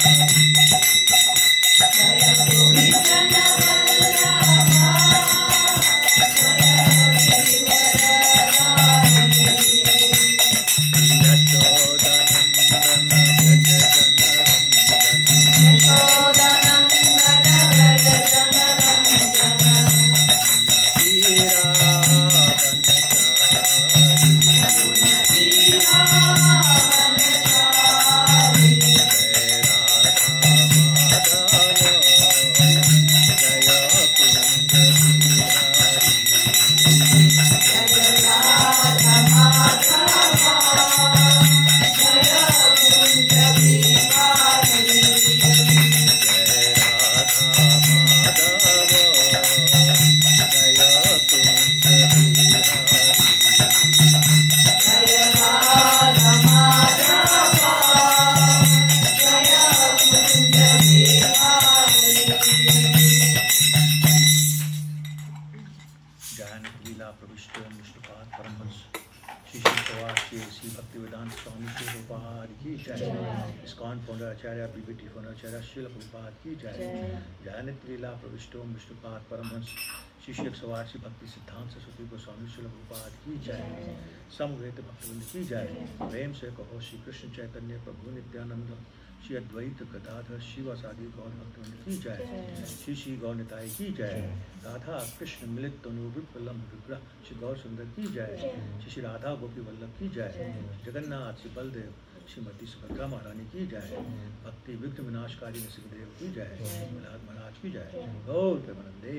विष्णुपाद परमहंस शिष्य सवार श्री भक्ति सिद्धांत सरस्वती गोस्वामी श्रील प्रभुपाद की जय। समवेत भक्तवृंद की जय। प्रेम से कहो श्री कृष्ण चैतन्य प्रभु नित्यानंद श्री अद्वैत गदाधर शिवासादि गौर भक्तवृंद की जय। श्री श्री गौर निताय की जय। राधा कृष्ण मिलित तनु विप्लम विग्रह श्री गौर सुंदर की जय। श्री राधा गोपी वल्लभ की जय। जगन्नाथ श्री बलदेव श्रीमती सुभद्रा महारानी की जय। भक्ति विघ्न विनाशकारी नरसिंहदेव की जय। प्रहलाद महाराज की जय। गौर प्रेमानंदे।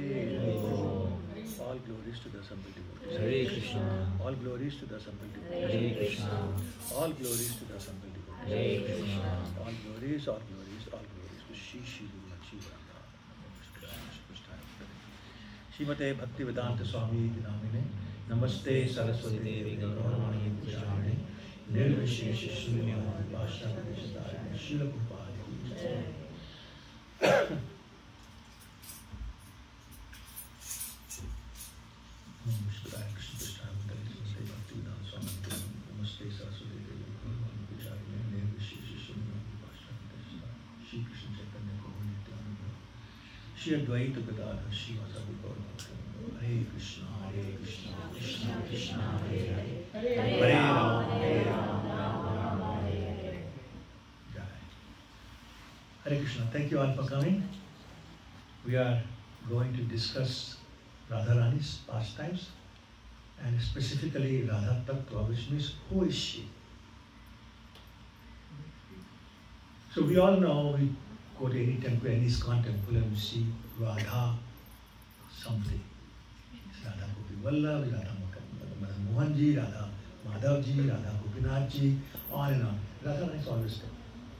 All glories to the assembled devotees. Hare Krishna. All glories to the assembled devotees. Hare Krishna. All glories to the assembled devotees. Hare Krishna. All glories, all glories, all glories to Shri Shri Guru Radha. Srimate Bhaktivedanta Swami Dinamine. Namaste Saraswati Devi Gauravani Pujane. Nirvishesha Shunyavadi Vaishnava Vishdhaya Srila Prabhupada ki jai. Namaste Saraswati Devi Gauravani Pujane. Nirvishesha Shunyavadi Vaishnava Vishdhaya Shri Krishna Chaitanya Prabhu Nityananda Shri Advaita Gadadhar Srivasadi Gauravani. Hare Krishna, Hare Krishna, Krishna Krishna, Hare Hare, Hare Rama, Hare Rama, Rama Rama, Hare Hare. Jai. Hare Krishna. Thank you all for coming. We are going to discuss Radharani's pastimes and specifically Radha Tattva, which means who is she? So we all know, we go to any temple, any ISKCON temple, and we see Radha something. Radha Gopi Vallabh, Radha Madan Mohan Ji, Radha Madhav Ji, Radha Gopinath Ji, on and on. Radharani is always there.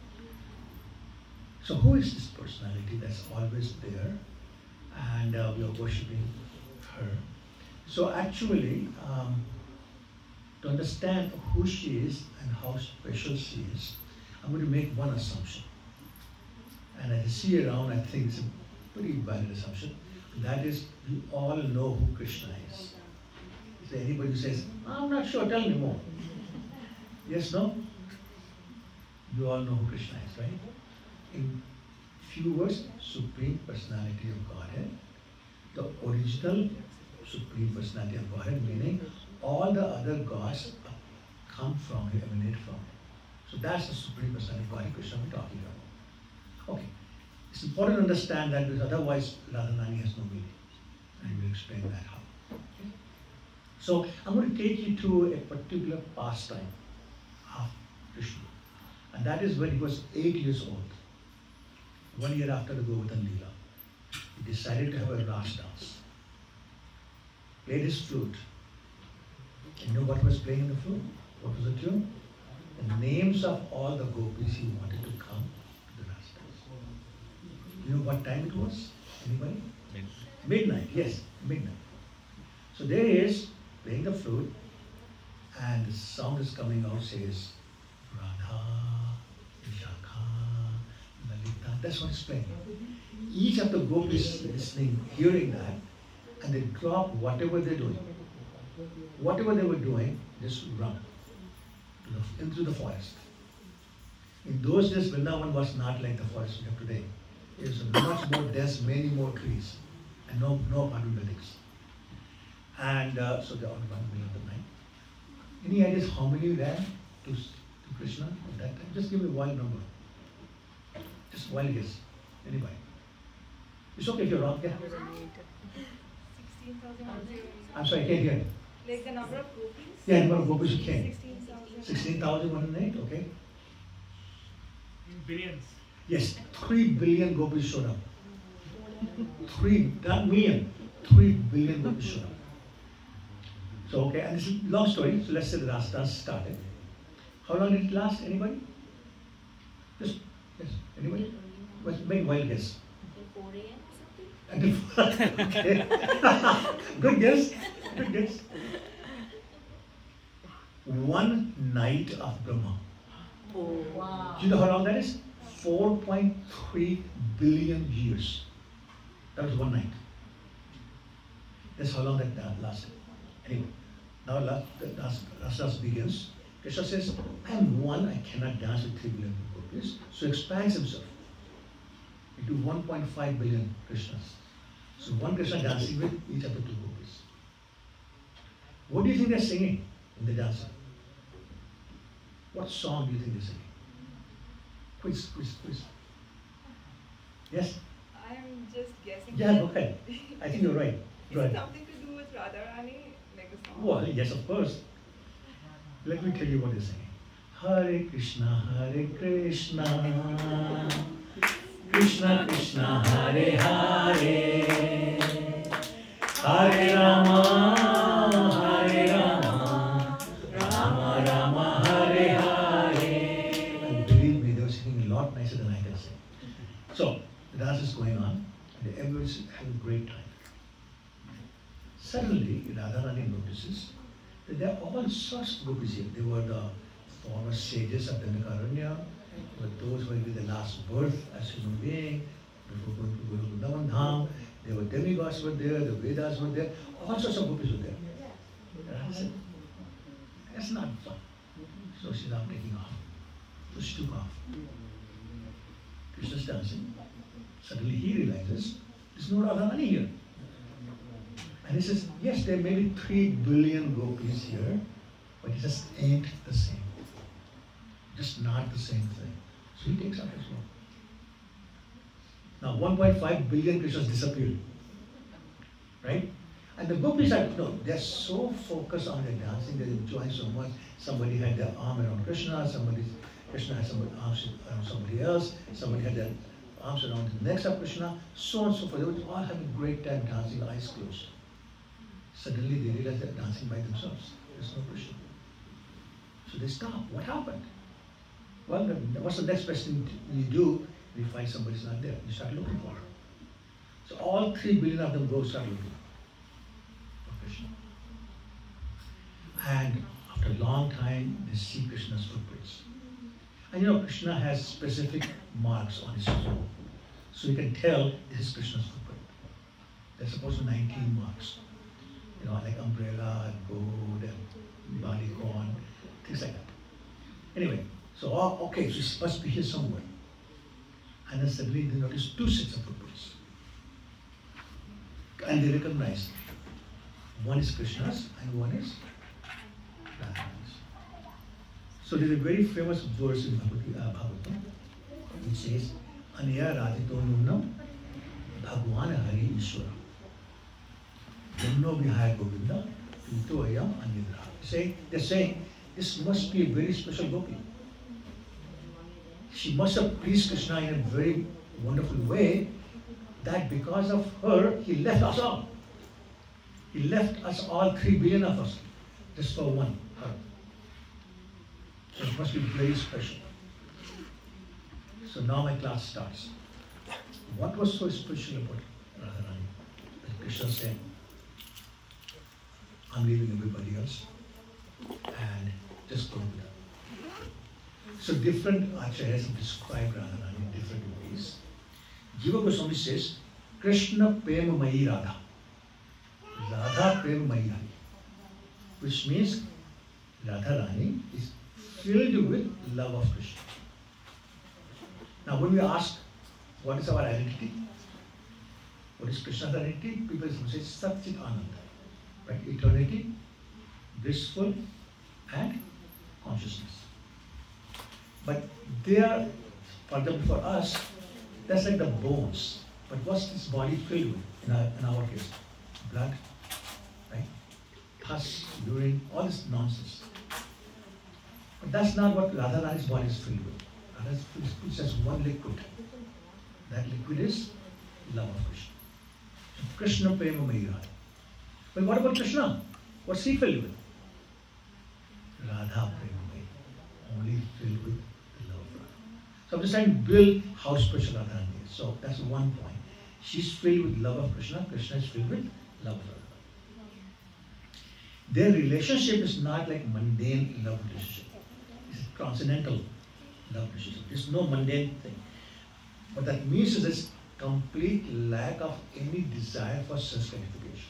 So who is this personality that's always there and we are worshipping her? So actually, to understand who she is and how special she is, I'm going to make one assumption. And as I see around, I think it's a pretty valid assumption. That is, we all know who Krishna is. Is there anybody who says, I'm not sure, tell me more? Yes, no? You all know who Krishna is, right? In few words, Supreme Personality of Godhead. The original Supreme Personality of Godhead, meaning all the other gods come from him, emanate from him. So that's the Supreme Personality of Godhead, Krishna we're talking about. Okay. It's important to understand that because otherwise Radharani has no meaning. And we'll explain that how. Okay. So I'm going to take you to a particular pastime of Krishna. And that is when he was 8 years old. 1 year after the Govardhan Leela. He decided to have a Ras dance. Played his flute. You know what was playing in the flute? What was the tune? The names of all the gopis he wanted to come to the Ras dance. You know what time it was? Anybody? Midnight, yes, midnight. So there he is, playing the flute, and the sound is coming out, says, Radha, Vishakha, Lalita. That's what it's playing. Each of the gopis listening, hearing that, and they drop whatever they're doing. Whatever they were doing, just run into the forest. In those days, Vrindavan was not like the forest we have today. It was much more dense, many more trees, and no apartment buildings. And so they all ran middle of the night. Any ideas how many ran to Krishna at that time? Just give me a wild number. Just wild guess. Anybody? It's okay if you're wrong. Yeah. 16,000. I'm sorry, I can't hear. Like the number of gopis? Yeah, number of gopis you can. 16,000. 16,108, okay. In billions. Yes, 3 billion gopis showed up. 3, not million, 3 billion gopis showed up. So, okay, and this is a long story. So let's say the Rasa dance started. How long did it last? Anybody? Just, yes, anybody? Well, make wild guess. Until 4 a.m. or something? Okay. Good guess. Good guess. One night of Brahma. Oh, wow. Do you know how long that is? 4.3 billion years. That was one night. That's how long that lasted. Anyway, now the dance begins. Krishna says, I am one, I cannot dance with 3 billion gopis. So he expands himself into 1.5 billion Krishnas. So one Krishna dancing with each of the 2 gopis. What do you think they're singing in the dance? What song do you think they're singing? Quiz. Yes? I'm just guessing. Yeah, go ahead. I think you're right. Is Go it ahead. something to do with Radharani? Like a song? Well, yes, of course. Let me tell you what they're saying. Hare Krishna, Krishna Krishna, Hare Hare, Hare Rama, Rama Rama, Hare Hare. And believe me, they were singing a lot nicer than I can sing. So, the dance is going on, and everyone's having a great time. Suddenly, Radharani notices that there are all sorts of gopis here. They were the former sages of Dandakaranya, were those who had been the last birth as human being, before going to Guru Vrindavan Dham. There were demigods were there, the Vedas were there, all sorts of gopis were there. Radha said, that's not fun. So she's now taking off. So she took off. Krishna's dancing. Suddenly he realizes, there's no Radharani here. And he says, yes, there may be 3 billion gopis here, but it just ain't the same. Just not the same thing. So he takes off as well. Now 1.5 billion Krishnas disappeared. Right? And the gopis are, no, they're so focused on their dancing, they're enjoying so much. Somebody had their arm around Krishna, Krishna had somebody's arms around somebody else, somebody had their arms around the necks of Krishna, so on and so forth. They were all having a great time dancing, eyes closed. Suddenly they realize they're dancing by themselves. There's no Krishna. So they stop. What happened? Well, what's the next best thing you do? You find somebody's not there. You start looking for her. So all 3 billion of them go start looking for Krishna. And after a long time, they see Krishna's footprints. And you know, Krishna has specific marks on his clothes. So you can tell this is Krishna's footprint. There's supposed to be 19 marks. You know, like umbrella, gold, and barley corn, things like that. Anyway, so okay, so it must be here somewhere. And then suddenly they notice 2 sets of footprints. And they recognize one is Krishna's and one is Radharani's. So there's a very famous verse in Bhagavatam which says, Aniya Radhito Nunam Bhagwan Hari Ishwara. Yamno Vihaya Govinda Pito Ayam Anyadra. They're saying, this must be a very special gopi. She must have pleased Krishna in a very wonderful way that because of her, he left us all. He left us all 3 billion of us just for one, her. So it must be very special. So now my class starts. What was so special about Radharani? That Krishna said, I'm leaving everybody else and just go with her. So different acharyas have described Radharani in different ways. Jiva Goswami says, Krishna Prema Mayi Radha. Radha Prema Mayi Rani. Which means Radharani is filled with love of Krishna. Now when we ask, what is our identity? What is Krishna's identity? People say Sat Chit Ananda, right? Eternity, blissful, and consciousness. But they are, for example, for us, that's like the bones. But what's this body filled with in our case? Blood, right? Pus, urine, all this nonsense. But that's not what Radharani's body is filled with. It's just one liquid. That liquid is love of Krishna. So Krishna Prema Mai Radha. But what about Krishna? What's he filled with? Radha Prema Mai. Only filled with the love of Radha. So I'm just trying to build how special Radharani is. So that's one point. She's filled with love of Krishna. Krishna is filled with love of Radha. Their relationship is not like mundane love relationship. It's a transcendental love relationship. There's no mundane thing. What that means is this complete lack of any desire for self-gratification.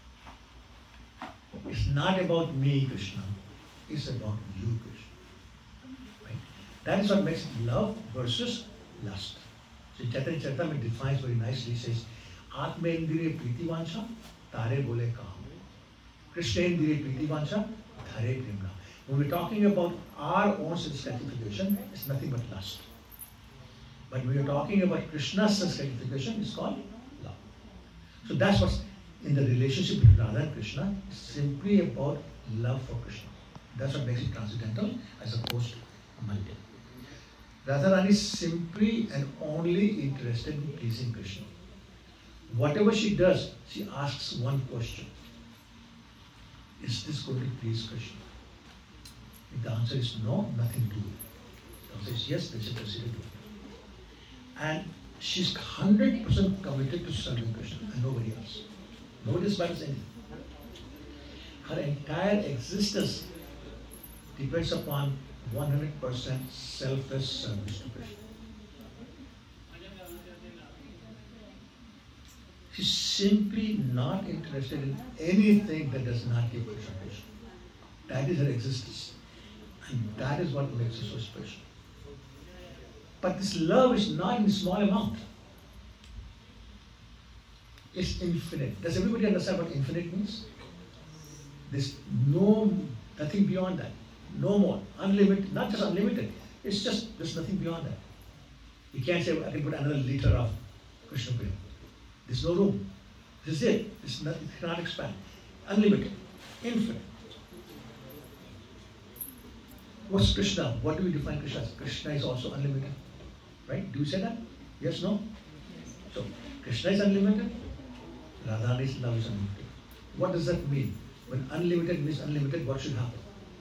It's not about me, Krishna. It's about you, Krishna. Right? That is what makes it love versus lust. So Chaitanya Charitamrita defines very nicely, says, Atma indriya priti vancha, tare bole kaam. Krishna indriya priti vancha, dhare premna. When we're talking about our own self-gratification, it's nothing but lust. But when we're talking about Krishna's self-gratification, it's called love. So that's what's in the relationship between Radha and Krishna, is simply about love for Krishna. That's what makes it transcendental as opposed to mundane. Radharani is simply and only interested in pleasing Krishna. Whatever she does, she asks one question. Is this going to please Krishna? If the answer is no, nothing to do. If the answer is yes, then she proceeds to do it. And she's 100% committed to serving Krishna and nobody else. Nobody else matters anything. Her entire existence depends upon 100% selfless service to Krishna. She's simply not interested in anything that does not give Krishna Krishna. That is her existence. And that is what makes her so special. But this love is not in a small amount. It's infinite. Does everybody understand what infinite means? There's nothing beyond that. No more. Unlimited, not just unlimited. It's just, there's nothing beyond that. You can't say, I can put another liter of Krishna Prema. There's no room. This is it. It cannot expand. Unlimited. Infinite. What's Krishna? What do we define Krishna as? Krishna is also unlimited. Right? Do you say that? Yes, no? So, Krishna is unlimited. Radharani's love is unlimited. What does that mean? When unlimited means unlimited, what should happen?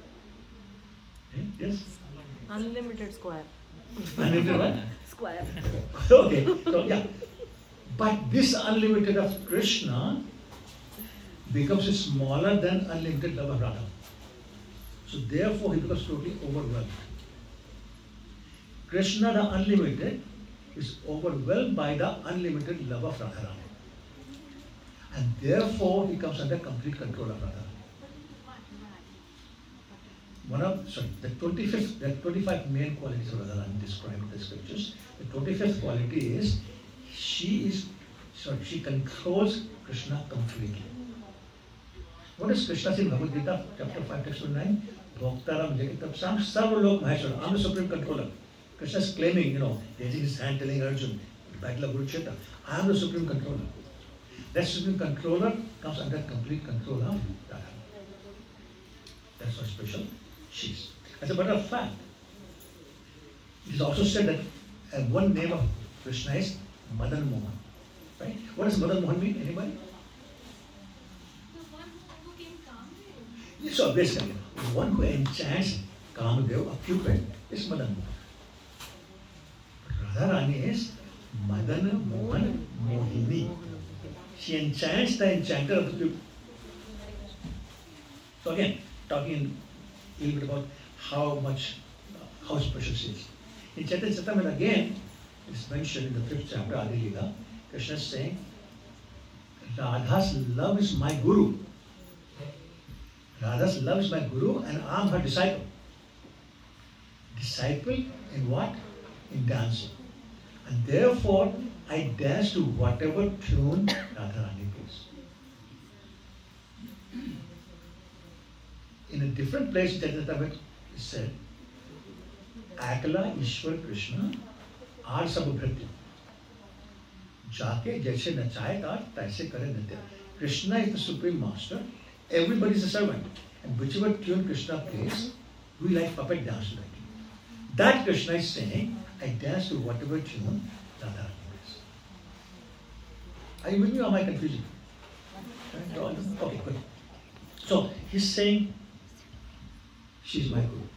Yes? Unlimited square. Unlimited what? Square. Okay, so yeah. But this unlimited of Krishna becomes smaller than unlimited love of Radha. So therefore he becomes totally overwhelmed. Krishna, the unlimited, is overwhelmed by the unlimited love of Radharani. And therefore he comes under complete control of Radharani. The 25 main qualities of Radharani described in the scriptures. The 25th quality is she controls Krishna completely. What does Krishna say in Bhagavad Gita, chapter 5, text 9? Bhoktaram Jagatapsam Sarvalok Maheshwara. I'm the supreme controller. Krishna is claiming, raising his hand, telling Arjun, Battle of Kurukshetra, I am the supreme controller. That supreme controller comes under complete control of Radha. That's how special she is. As a matter of fact, it is also said that one name of Krishna is Madan Mohan. Right? What does Madan Mohan mean? Anybody? The one who came calm. So basically, the one who enchants Kamadev, a Cupid, is Madan Mohan. But Radharani is Madan Mohan Mohini. She enchants the enchanter of the Cupid. So again, talking a little bit about how special she is. In Chaitanya Charitamrita again, it's mentioned in the 5th chapter, Adi Lila, Krishna is saying, Radha's love is my guru. Radha's love is my guru and I am her disciple. Disciple in what? In dancing. And therefore, I dance to whatever tune Radharani plays. In a different place, Chaitanya is said, Akala Ishwar Krishna Ar Sabhritya. Jaake jaise nachaye tar, taise kare nitya. Krishna is the supreme master. Everybody is a servant. And whichever tune Krishna plays, we like puppet dance to that. That Krishna is saying, I dance to whatever tune Radharani plays. Are you with me or am I confusing? Okay, good. So he's saying, she's my guru.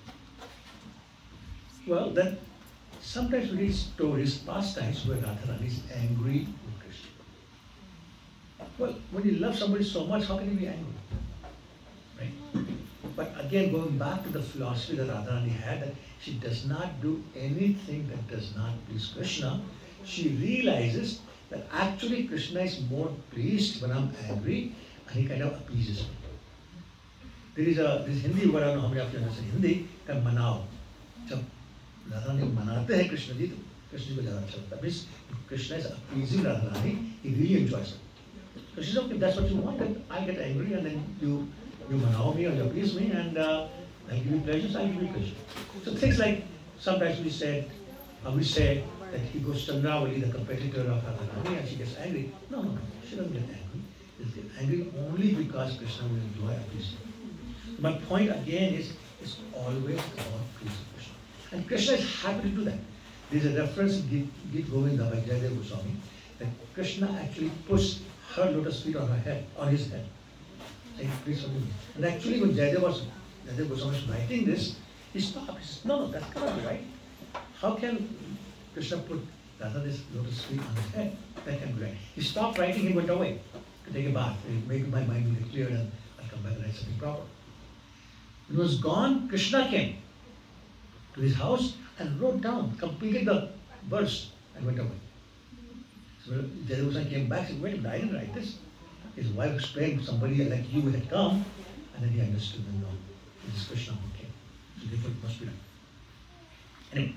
Well, then sometimes we read stories, past times, where Radharani is angry with Krishna. Well, when you love somebody so much, how can you be angry? Right? But again, going back to the philosophy that Radharani had, that she does not do anything that does not please Krishna, she realizes that actually Krishna is more pleased when I'm angry, and he kind of appeases me. There is this Hindi word, I don't know how many of you understand Hindi, that manao. जब राधारानी मनाते हैं कृष्ण जी, तो कृष्ण जी को ज़्यादा अच्छा लगता है. Means Krishna is appeasing Radharani, he really enjoys it. So she says, okay, if that's what you want, then I'll get angry and then you manao me or you appease me and I'll give you pleasure, so I'll give you pleasure. So things like, sometimes we say that he goes to Chandravali, the competitor of Radharani, and she gets angry. No, she doesn't get angry. She gets angry only because Krishna will enjoy appeasing. My point again is, it's always about pleasing Krishna. And Krishna is happy to do that. There is a reference in Gita Govinda by Jayadeva Goswami that Krishna actually puts her lotus feet on his head. Saying, please forgive me. And actually when Jayadeva Goswami was writing this, he stopped. He says, no, that cannot be right. How can Krishna put Radha's lotus feet on his head? That can't be right. He stopped writing, he went away to take a bath. Maybe my mind will get clear and I'll come back and write something proper. When he was gone, Krishna came to his house and wrote down, completed the verse and went away. So Jayadeva came back and said, wait a minute, I didn't write this. His wife explained to somebody like you had come, and then he understood and no, it is Krishna who came. So therefore it must be done. Anyway,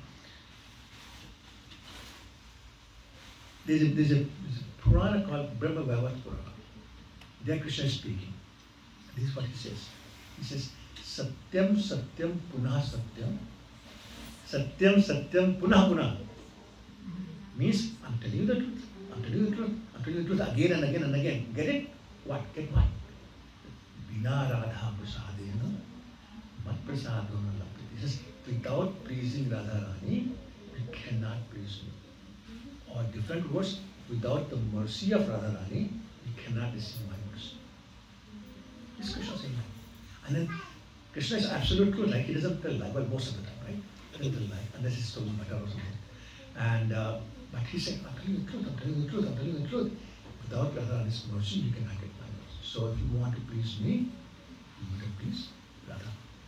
there's a Purana called Brahma Vaivat Purana. There Krishna is speaking. This is what he says. He says, Satyam Satyam Punah Satyam. Satyam Satyam Punah Punah. Means, I'm telling you the truth. I'm telling you the truth. I'm telling you the truth again and again and again. Get it? What? Get what? Bina Radha Prasadena Mat Prasadona Lapti. He says, without pleasing Radharani, we cannot please me. Or different words, without the mercy of Radharani, we cannot receive my mercy. This is Krishna saying that. And then Krishna is absolute truth, like he doesn't tell lie, well most of the time, right? He doesn't tell lie, unless he's stolen butter or something. And but he's saying, I'm telling you the truth, I'm telling you the truth, I'm telling you the truth. Without Radharani's mercy, you cannot get my mercy. So if you want to please me, you have to please Radha.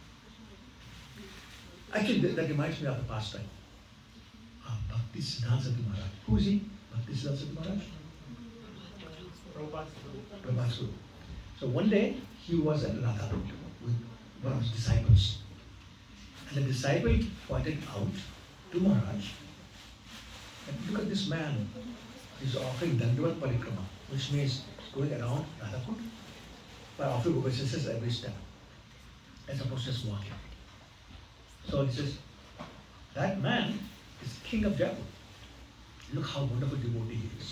Actually, that reminds me of the past time. Bhakti Siddhanta Saraswati Maharaj. Who is he? Bhakti Siddhanta Saraswati Maharaj? Prabhupada. So one day, he was at Radha with one of his disciples. And the disciple pointed out to Maharaj, and look at this man, he's offering Dandavat Parikrama, which means going around Radhakund by offering obeisances every step. As opposed to just walking. So he says, that man is king of Jaipur. Look how wonderful devotee he is.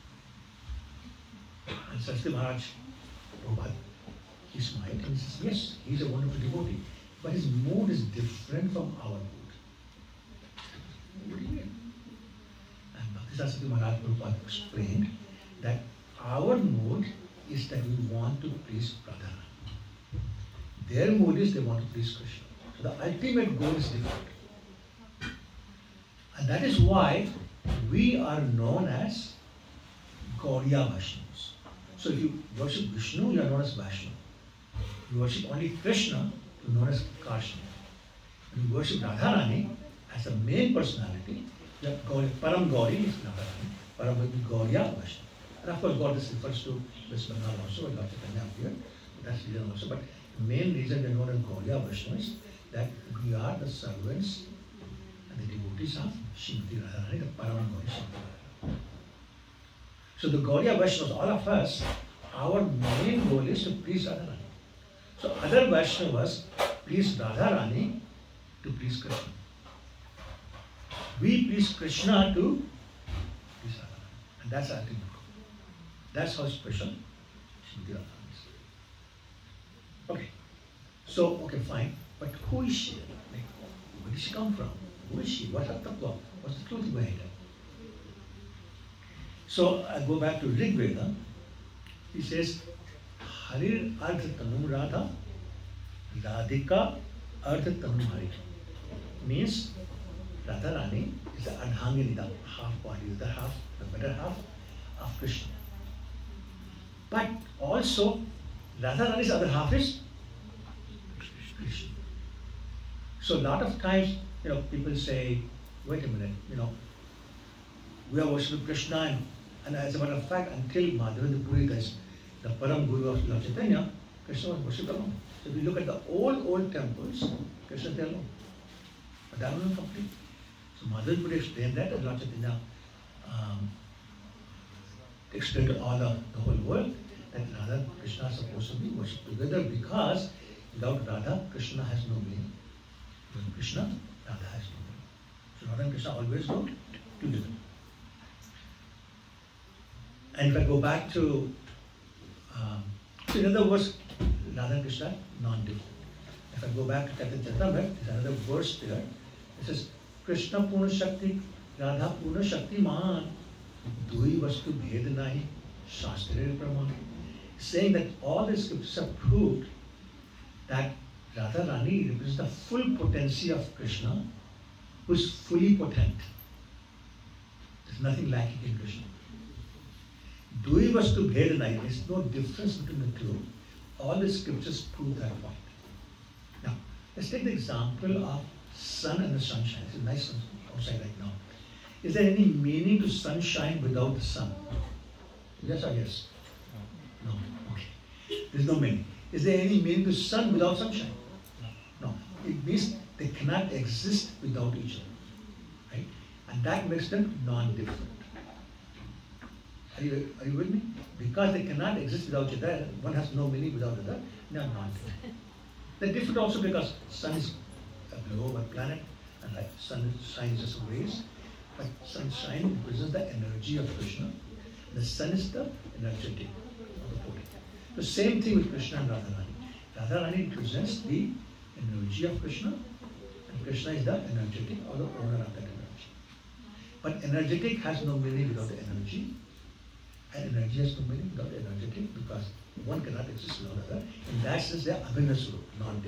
And Saraswati Maharaj, Prabhupada, he smiled and he says, yes, he's a wonderful devotee, but his mood is different from our mood. What do you mean? And Bhakti Saraswati Maharaj Prabhupada explained that our mood is that we want to please Radharani. Their mood is they want to please Krishna. So the ultimate goal is different. And that is why we are known as Gaudiya Vaishnavas. So if you worship Vishnu, you are known as Vaishnava. If you worship only Krishna, you are known as Karshna. When you worship Radharani as the main personality, you have Param Gauri is Radharani, Param will be Gaudiya Vaishnava. And of course, God this refers to West Bengal also, Lord Chaitanya here. That's the reason also. But the main reason we are known as Gaudiya Vaishnava is that we are the servants and the devotees of Srimati Radharani, the Parama Gauri Srimati Radharani. So the Gaudiya Vaishnavas, all of us, our main goal is to please Radharani. So other Vaishnavas please Radharani to please Krishna. We please Krishna to please Radharani. And that's our ultimate goal. That's how special Srimati Radharani is. Okay. So, okay, fine. But who is she? Like, where did she come from? Who is she? What's her tattva? What's the truth behind her? So I go back to Rig Veda. He says, Harir Ardha Tanum Radha, Radhika Ardha Tanum Hari. Means Radharani is the Ardhangini, the half body, the better half of Krishna. But also, Radharani's other half is Krishna. So a lot of times, people say, wait a minute, we are worshipping Krishna, and as a matter of fact, until Madhavendra Puri, the Param Guru of Lord Chaitanya, Krishna was worshipped alone. So if you look at the old temples, Krishna is there alone. But that was not complete. So Madhavendra Puri explained that, and Lord Chaitanya explained to all the whole world that Radha and Krishna are supposed to be worshipped together, because without Radha, Krishna has no meaning. Without Krishna, Radha has no meaning. So Radha and Krishna always go together. And if I go back to, so in other words, Radha and Krishna non-different. If I go back to Chaitanya, there's another verse there. It says, Krishna Purna Shakti, Radha Purna Shakti Man, Dui Vastu Bhed Nahi, Shastra Praman. Saying that all the scriptures have proved that Radharani represents the full potency of Krishna, who is fully potent. There's nothing lacking in Krishna. Dui Vastu Bhed Nahi, there's no difference between the two. All the scriptures prove that point. Now, let's take the example of sun and the sunshine. It's a nice sun outside right now. Is there any meaning to sunshine without the sun? Yes or yes? No. Okay. There's no meaning. Is there any meaning to sun without sunshine? No. It means they cannot exist without each other. Right? And that makes them non-different. Are you with me? Because they cannot exist without each other, one has no meaning without the other, they are non-different. They're different also because sun is a globe, a planet, and like sunshine is just rays. But sunshine represents the energy of Krishna. The sun is the energetic of the body. The same thing with Krishna and Radharani. Radharani represents the energy of Krishna, and Krishna is the energetic or the owner of that energy. But energetic has no meaning without the energy, and energy has no meaning without the energetic, because one cannot exist without the other. In that sense, they are abhinna swarup,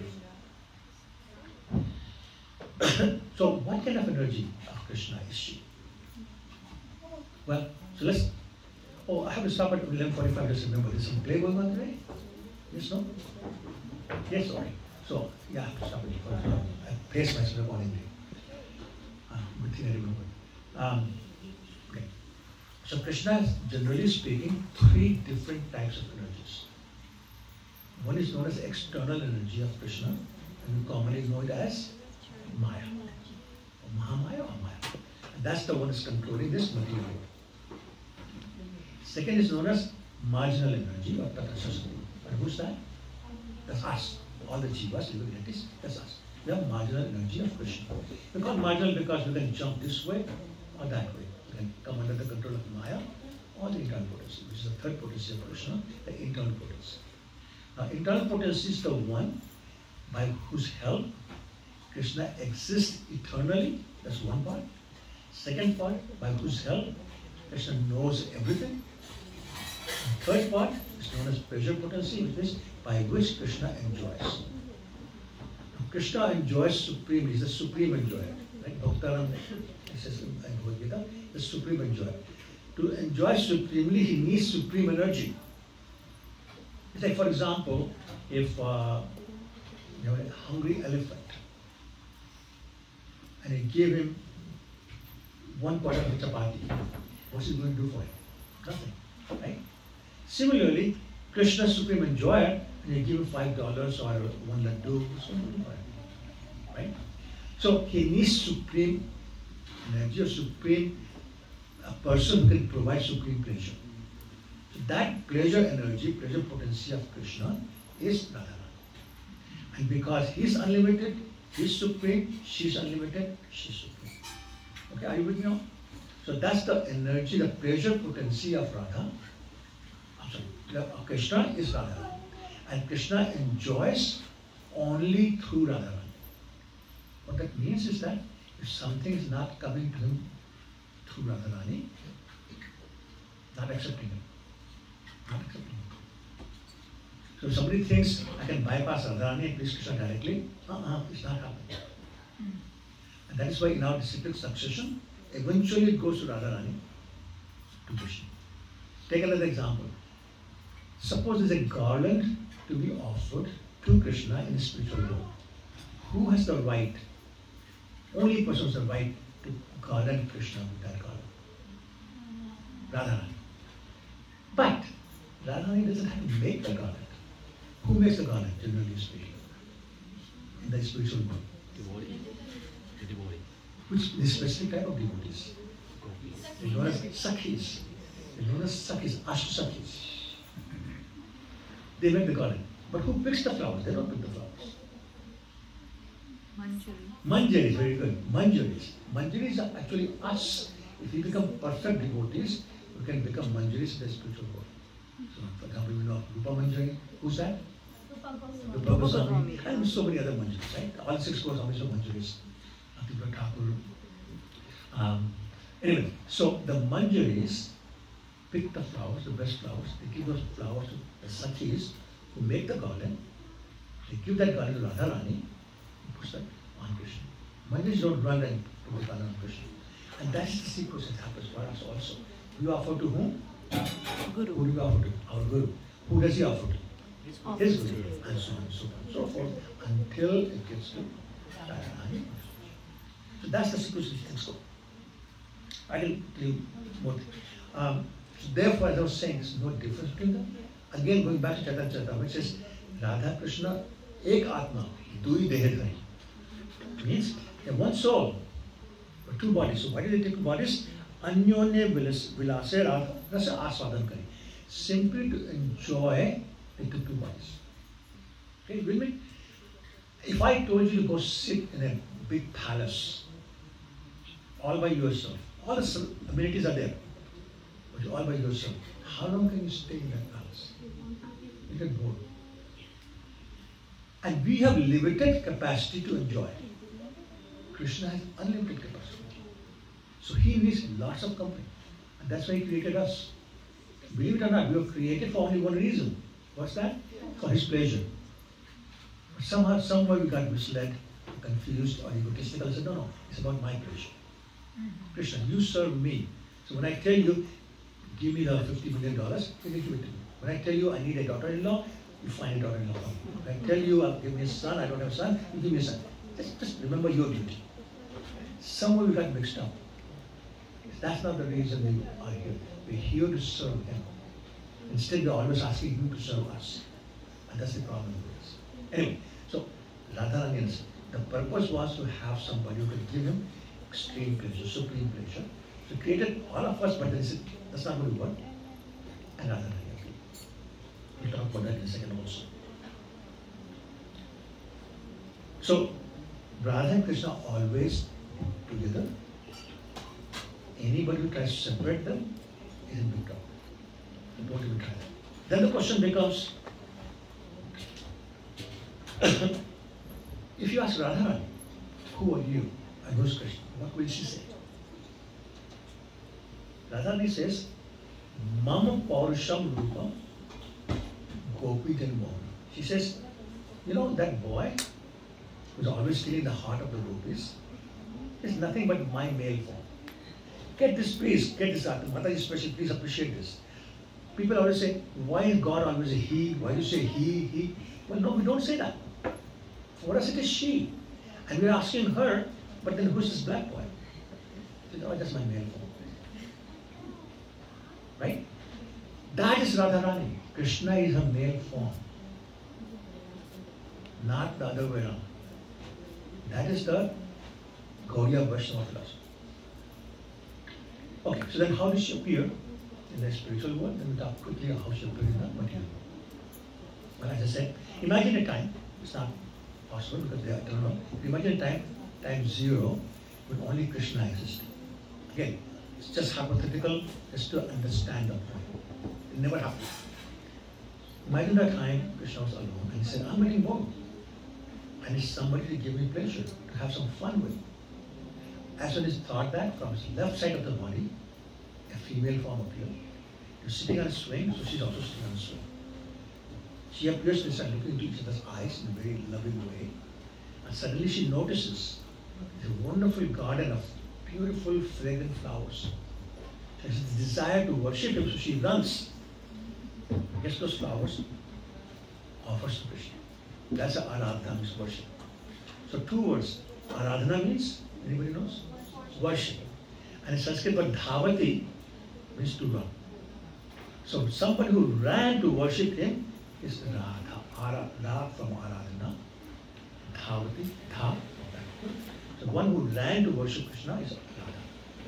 non-different. So, what kind of energy of Krishna is she? Well, so let's. Oh, I have to stop at 11:45. Just remember, there's some play going on today. Yes, no? Yes, okay. So, yeah, I have to stop at 11:45. I pace myself accordingly. Good thing I remember. Okay. So, Krishna has, generally speaking, three different types of energies. One is known as external energy of Krishna, and we commonly know it as Maya, or Mahamaya or Maya. And that's the one that's controlling this material world. Second is known as marginal energy or Tatasasana. And who's that? That's us. All the jivas, living entities, that's us. We have marginal energy of Krishna. We call marginal because we can jump this way or that way. We can come under the control of Maya or the internal potency, which is the third potency of Krishna, the internal potency. Now, internal potency is the one by whose help Krishna exists eternally. That's one part. Second part, by whose help Krishna knows everything. And third part is known as pleasure potency, which is by which Krishna enjoys. Now, Krishna enjoys supremely. He's the supreme enjoyer. Right? Bhaktaram says in Bhagavad Gita, the supreme enjoyer. To enjoy supremely, he needs supreme energy. It's like, for example, if you have a hungry elephant, and you give him one quarter of a chapati, what's he going to do for him? Nothing, right? Similarly, Krishna is supreme enjoyer, and you give him $5 or one laddu, what's he going to do for him, right? So he needs supreme Energy of supreme, a person who can provide supreme pleasure. So that pleasure energy, pleasure potency of Krishna is Radharani. And because he is unlimited, he is supreme, she is unlimited, she is supreme. Okay, are you with me now? So that's the energy, the pleasure potency of Radha. I'm sorry, Krishna is Radharani. And Krishna enjoys only through Radharani. What that means is that if something is not coming to him through Radharani, not accepting him. Not accepting him. So if somebody thinks I can bypass Radharani and please Krishna directly, it's not happening. And that is why in our disciplic succession, eventually it goes to Radharani, to Krishna. Take another example. Suppose there is a garland to be offered to Krishna in the spiritual world. Who has the right? Only person has the right to garland Krishna with that garland. Radharani. But Radharani doesn't have to make the garland. Who makes the garland, generally speaking, in the spiritual world? Devotee. The devotee. Which is specific type of devotees? They're known as Sakhis. They're known as Sakhis, Ashtasakhis. They make the garland. But who picks the flowers? They don't pick the flowers. Manjaris, very good. Manjaris. Manjaris are actually us. If we become perfect devotees, we can become Manjaris in the spiritual world. So, for example, we know Rupa Manjari. Who's that? Rupa Goswami. And so many other Manjaris, right? All 6 crores are Manjaris. Atipura Thakur. Anyway, so the Manjaris pick the flowers, the best flowers. They give those flowers to the Sakhis who make the garland. They give that garland to Radharani and push that on Krishna. Manjaris don't run and put the garland on Krishna. And that's the sequence that happens for us also. We offer to whom? Guru. Who do we offer to? Our Guru. Who does he offer to? His Guru. And so on and so on and so forth until it gets to Radharani. So that's the sequence which things go. I will tell you more. So therefore, as I was saying, there's no difference between them. Again, going back to Chaitanya Charitamrita, which says Radha Krishna ek Atma, dui dehadhari. Means they have one soul, but 2 bodies. So why do they take 2 bodies? Anyone vilase rasa aswadan kari. Simply to enjoy, they took 2 bodies. Okay, will me? If I told you to go sit in a big palace, all by yourself, all the amenities are there, but you're all by yourself, how long can you stay in that palace? You get bored. And we have limited capacity to enjoy. Krishna has unlimited capacity. So he needs lots of company. And that's why he created us. Believe it or not, we were created for only one reason. What's that? For his pleasure. But somehow, somewhere we got misled, confused, or egotistical. I said, no, it's about my pleasure. Krishna, you serve me. So when I tell you, give me the $50 million, you give it to me. When I tell you I need a daughter-in-law, you find a daughter-in-law for me. When I tell you give me a son, I don't have a son, you give me a son. Just remember your duty. Somewhere we got mixed up. That's not the reason we are here. We're here to serve him. Instead, we're always asking you to serve us. And that's the problem with this. Anyway, so Radharani, the purpose was to have somebody who could give him extreme pleasure, supreme pleasure. So he created all of us, but that's not going to work. And Radharani. We'll talk about that in a second also. So, Radha and Krishna are always together. Anybody who tries to separate them is in big trouble. So don't even try that. Then the question becomes, if you ask Radharani, who are you and who is Krishna, what will she say? Radharani says, Mama Paurusham Rupa Gopi Mohan. She says, you know that boy who's always stealing the heart of the gopis is nothing but my male form. Get this, please, get this out. Mataji special, please appreciate this. People always say, why is God always a he? Why do you say he? Well, no, we don't say that. For us, it is she. And we're asking her, but then who's this black boy? She says, oh, that's my male form. Right? That is Radharani. Krishna is her male form. Not the other way around. That is the Gaudiya Vaishnava philosophy. Okay, so then how does she appear in the spiritual world? Then we talk quickly how she appears in the material world. Well, as I said, imagine a time, it's not possible because they are eternal. Imagine a time zero, when only Krishna existed. Again, it's just hypothetical, just to understand the point. It never happened. Imagine that time Krishna was alone and he said, I'm getting bored. I need somebody to give me pleasure, to have some fun with. As soon as he thought that, from his left side of the body, a female form appeared. She was sitting on a swing, so she's also sitting on a swing. She appears to start looking into each other's eyes in a very loving way. And suddenly she notices a wonderful garden of beautiful, fragrant flowers. She has a desire to worship him, so she runs, gets those flowers, offers to Krishna. That's a aradhana, means worship. So two words. Aradhana means, anybody knows? Worship. And in Sanskrit, but dhavati means to run. So somebody who ran to worship him is Radha. Ra from aradhana. Dhavati, dha. So one who ran to worship Krishna is Radha.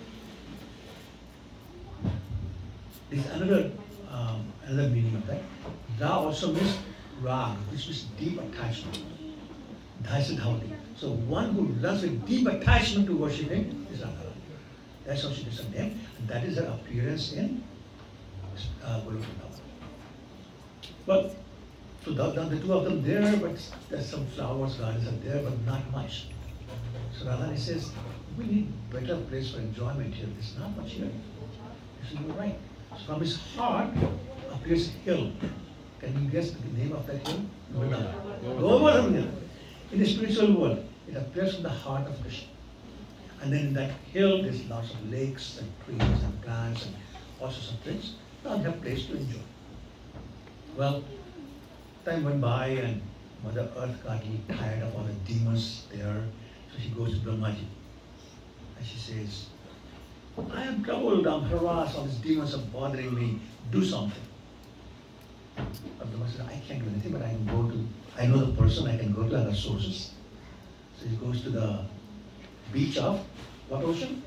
There's another meaning of that. Ra also means rag, which means deep attachment. Dha is dhavati. So one who runs with deep attachment to worshiping is Radharani. That's how she gets her name. And that is her appearance in Golok Vrindavan. Well, so the two of them there, but there's some flowers, gardens are there, but not much. So Radharani says, we need better place for enjoyment here. There's not much here. She said, you're right. So from his heart appears a hill. Can you guess the name of that hill? Govardhan Hill. In the spiritual world, it appears from the heart of Krishna. And then in that hill, there's lots of lakes and trees and plants and all sorts of things. Now they have a place to enjoy. Well, time went by and Mother Earth got really tired of all the demons there. So she goes to Brahmaji. And she says, I am troubled, I'm harassed, all these demons are bothering me. Do something. But Brahma says, I can't do anything, but I know the person, I can go to other sources. So he goes to the beach of what ocean?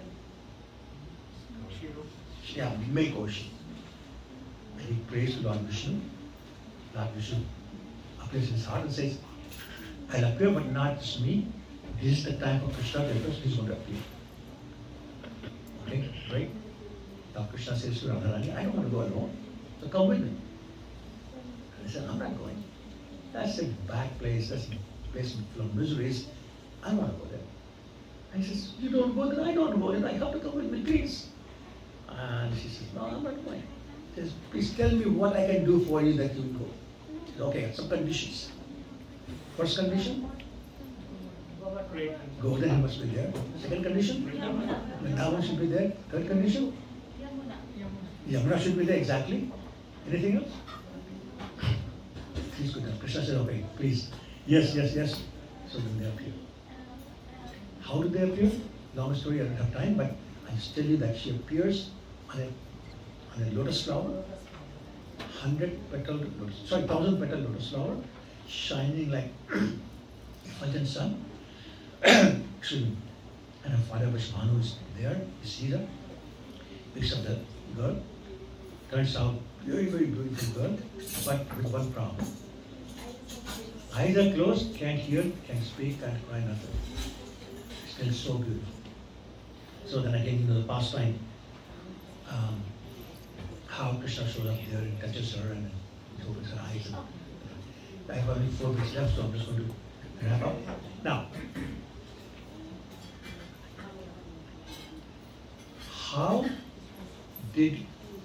Yeah, Milk Ocean. And he prays to Lord Vishnu. Lord Vishnu appears in his heart and says, I'll appear, but not just me. This is the time for Krishna to appear, so he's going to appear. Okay, right? Now Krishna says to Radharani, I don't want to go alone, so come with me. And I said, I'm not going. That's a bad place, that's a place full of miseries. I don't want to go there. And he says, you don't go there, I don't go there, I have to come with me, please. And she says, no, I'm not going. She says, please tell me what I can do for you that you will go. She says, okay, some conditions. First condition, Govardhan must be there. Second condition, Vrindavan should be there. Third condition, Yamuna should be there, exactly. Anything else? Please go down. Krishna said, okay, please. Yes, yes, yes. So then they appear. How do they appear? Long story, I don't have time, but I'll just tell you that she appears on a lotus flower, 1,000 petal lotus flower, shining like effulgent sun. Excuse me. And her father Vishnu is there, he sees her, picks up the girl, turns out very, very beautiful girl, but with one problem. Eyes are closed, can't hear, can't speak, can't cry, nothing. Still so beautiful. So then again, the pastime, how Krishna shows up there and touches her and he opens her eyes. I have only 4 minutes left, so I'm just going to wrap up. Now, how did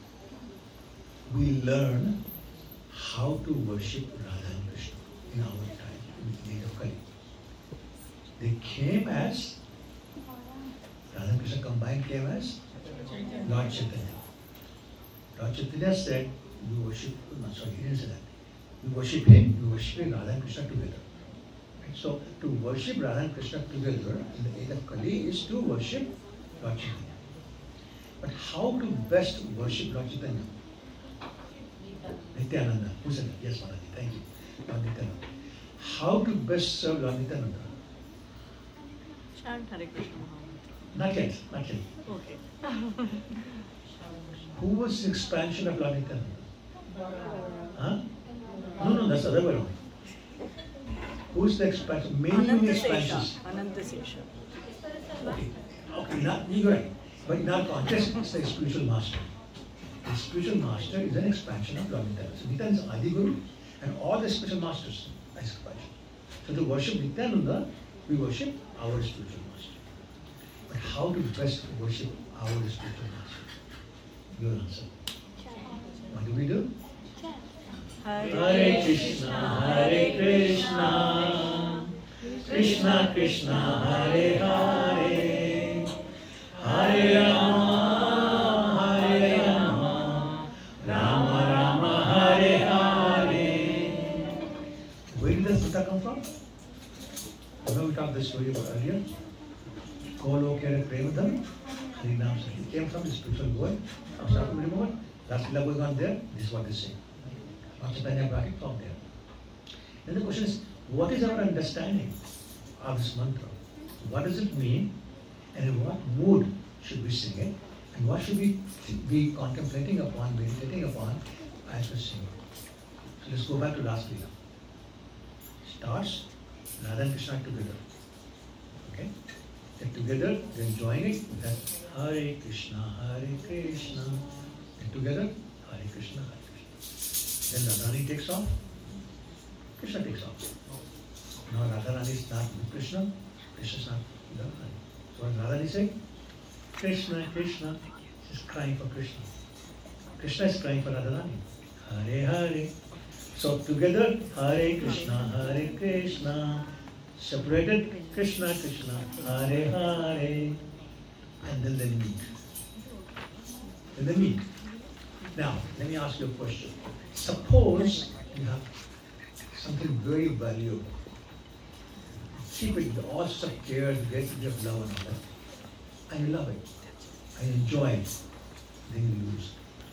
we learn how to worship Radha and Krishna in our time, in the age of Kali? They came as, Radha and Krishna combined came as Lord Chaitanya. Lord Chaitanya said, we worship, no, sorry, he didn't say that. We worship him, we worship Radha and Krishna together. Right? So to worship Radha and Krishna together in the age of Kali is to worship Lord Chaitanya. But how to best worship Lord Chaitanya? Nityananda. Who said that? Yes, Mataji. Thank you. Lord Nityananda. How to best serve Lord Nityananda? Chant Hare Krishna Mahamantra. Not yet, not yet. Okay. Who was the expansion of Lord Nityananda? Huh? No, that's the other way around. Who's the expansion? Many expansions. Anantasesha. Okay, you're right. But in our context, it's the spiritual master. The spiritual master is an expansion of Lord Nityananda. So Nityananda is Adi Guru, and all the spiritual masters are expansion. So to worship Nityananda, we worship our spiritual master. But how to best worship our spiritual master? Your answer. What do we do? Hare Krishna, Hare Krishna, Krishna Krishna, Hare Hare, Hare Rama, Hare Rama, Rama Rama, Hare Hare. Where did the Sutta come from? Remember we talked this story about earlier? Kolokere Premadam, Harinam Sati. It came from the spiritual world. Remember? Last Lila going on there, this is what they say. Chaitanya brought it from there. Then the question is, what is our understanding of this mantra? What does it mean? And in what mood should we sing it? And what should we be contemplating upon, meditating upon as we sing it? So let's go back to last Lila. Starts Radha and Krishna together. Okay? They're together, they're enjoying it. That's Hare Krishna, Hare Krishna. And together, Hare Krishna, Hare Krishna. Then Radharani takes off, Krishna takes off. Now Radharani is not with Krishna, Krishna is not with Radharani. So what Radharani is saying? Krishna, Krishna. She's crying for Krishna. Krishna is crying for Radharani. Hare Hare. So together, Hare Krishna, Hare Krishna. Separated, Krishna, Krishna, Hare Hare. And then they meet. Then they meet. Now, let me ask you a question. Suppose you have something very valuable. Keep it with all sorts of care, get of love and all that. And you love it. And you enjoy it. Then you lose.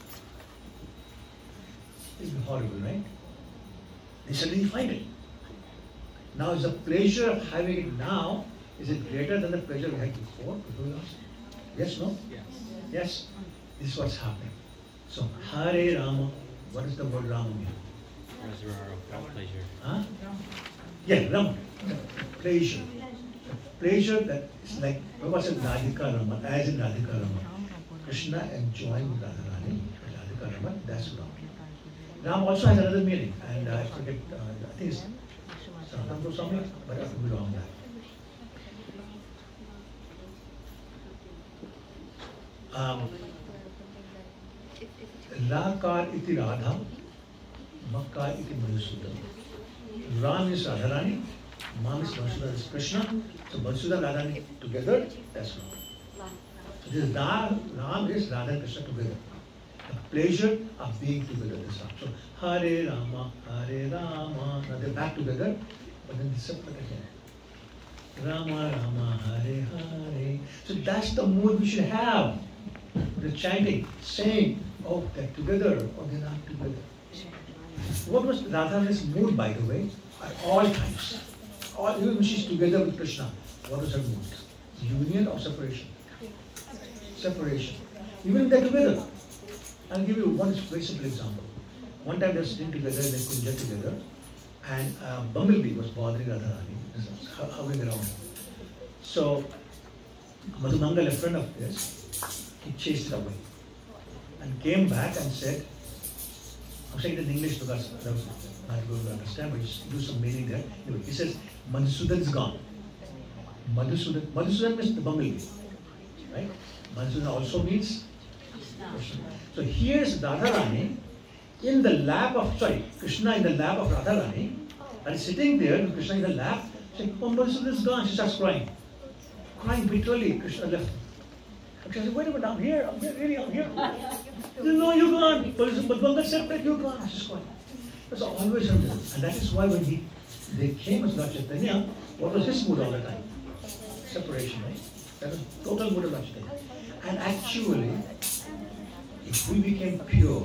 It's horrible, right? Then suddenly you find it. Now is the pleasure of having it now, is it greater than the pleasure we had before? Yes, no? Yes. Yes? This is what's happening. So, Hare Rama, what does the word Rama mean? Reservoir of pleasure. Huh? Yeah, Rama. Pleasure. Pleasure that is like, what was it? Radhika Rama, as in Radhika Rama. Krishna enjoying Radharani, Radhika Rama, that's Rama. Rama also has another meaning, and I forget, I think it's Sanatana Goswami, but I could be wrong there. Lakar iti Radha, Makkar iti Madhusudan. Ram is Radharani, Mam is Madhusudan is Krishna. So Madhusudan and Radharani together, that's Ram. So this Ram is Radha and Krishna together. The pleasure of being together is Ram. So Hare Rama, Hare Rama. Now they're back together, but then they separate again. Rama Rama, Hare Hare. So that's the mood we should have. The chanting, saying, oh, they're together, or they're not together. What was Radharani's mood, by the way, at all times? Even when she's together with Krishna, what was her mood? Union or separation? Separation. Even they're together. I'll give you one very simple example. One time they were sitting together, they kunja together, and bumblebee was bothering Radharani, hovering around. So, Madhumangal, a friend of theirs, he chased it away and came back and said, I'm saying it in English because I was not able to understand, but just do some meaning there. Anyway, he says, Madhusudan is gone. Madhusudan means the bumblebee, right? Madhusudan also means Krishna. So here's Radharani in the lap of, Krishna in the lap of Radharani, and sitting there with Krishna in the lap, saying, oh, Madhusudan is gone. She starts crying. Crying bitterly. Krishna left. Krishna said, wait a minute, I'm here, really, I'm here. He said, no, you're gone. But Madhumangal said, but you're gone. She's gone. That's always something. And that is why when they came as Lord Chaitanya, what was his mood all the time? Separation, right? That was total mood of Lord Chaitanya. And actually, if we became pure,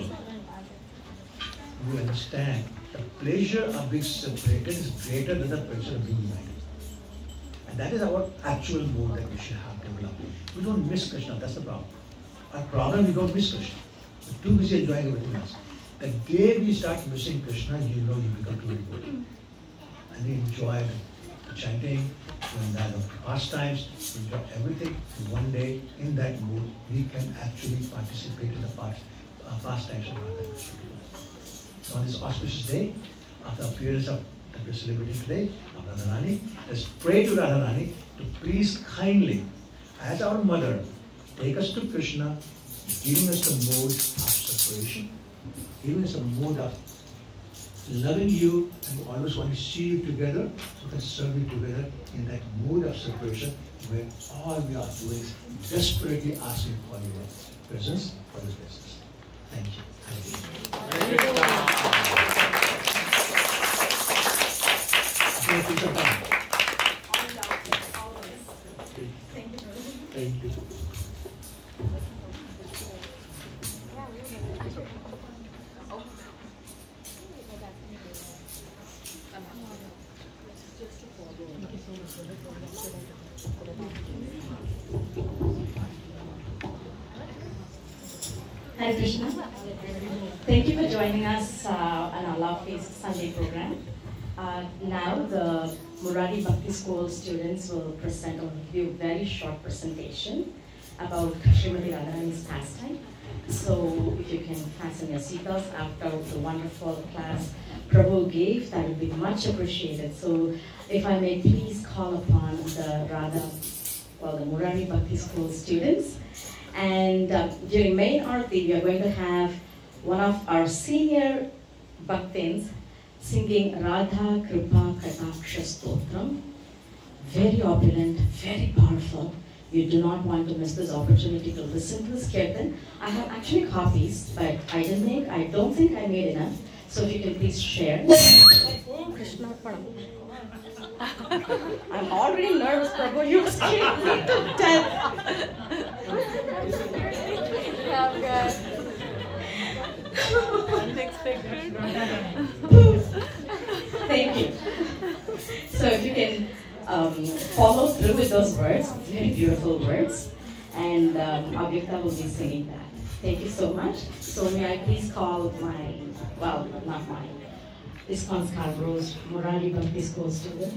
we understand the pleasure of being separated is greater than the pleasure of being united. And that is our actual mood that we should have developed. We don't miss Krishna, that's the problem. Our problem, we don't miss Krishna. We're too busy enjoying everything else. The day we start missing Krishna, you know you become too important. And we enjoy the chanting, and the pastimes, we enjoy everything. And one day, in that mood, we can actually participate in the pastimes of Radha Krishna. So on this auspicious day, after a period of that we're celebrating today, of Radharani, let's pray to Radharani to please kindly, as our mother, take us to Krishna, giving us the mood of separation, giving us a mood of loving you and always want to see you together, so we can serve you together in that mood of separation where all we are doing is desperately asking for your presence, for this business. Thank you. Thank you. Thank you. Hare Krishna. Thank you for joining us on our Love Feast Sunday program. Now the Murari Bhakti School students will present or give a very short presentation about Srimati Radharani's pastime. So if you can fasten your seatbelts after the wonderful class Prabhu gave, that would be much appreciated. So if I may please call upon the Murari Bhakti School students. And during main arati, we are going to have one of our senior bhaktins singing Radha Kripa Kataksha Stotram. Very opulent, very powerful. You do not want to miss this opportunity to listen to this kirtan. I have actually copies, but I don't think I made enough. So if you can please share. Krishna Panam. I'm already nervous, Prabhu. You scared me to death. Unexpected. Thank you. So if you can follow through with those words, very beautiful words, and Avyakta will be singing that. Thank you so much. So may I please call not mine, ISKCON Scarborough's Murari Bhakti School student.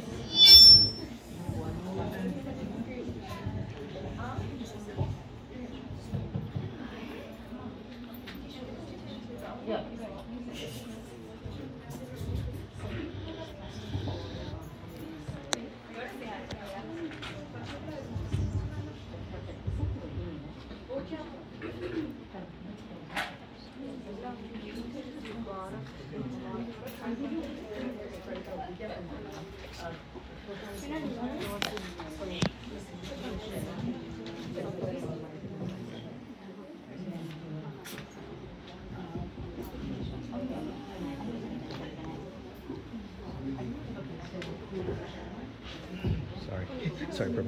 Sorry, Prabhu.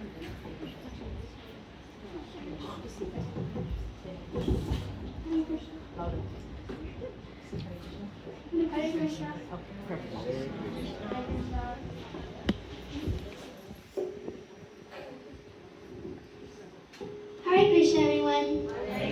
Hare Krishna. Hare Krishna, everyone.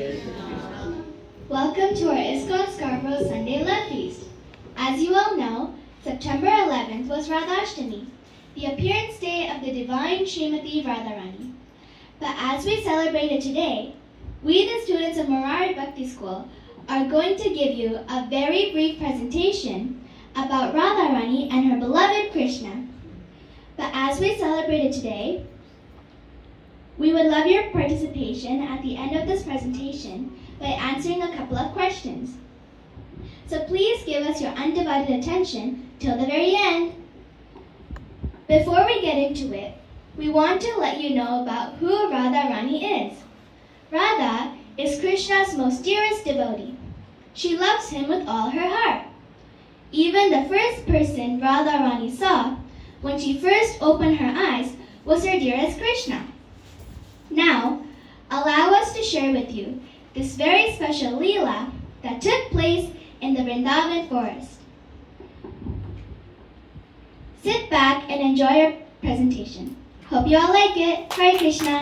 Welcome to our ISKCON Scarborough Sunday Love Feast. As you all know, September 11th was Radhashtami, the appearance day of the divine Srimati Radharani. But as we celebrate it today, we, the students of Murari Bhakti School, are going to give you a very brief presentation about Radharani and her beloved Krishna. But as we celebrate it today, we would love your participation at the end of this presentation by answering a couple of questions. So please give us your undivided attention till the very end. Before we get into it, we want to let you know about who Radharani is. Radha is Krishna's most dearest devotee. She loves him with all her heart. Even the first person Radharani saw when she first opened her eyes was her dearest Krishna. Now, allow us to share with you this very special Leela that took place in the Vrindavan forest. Sit back and enjoy our presentation. Hope you all like it. Hare Krishna.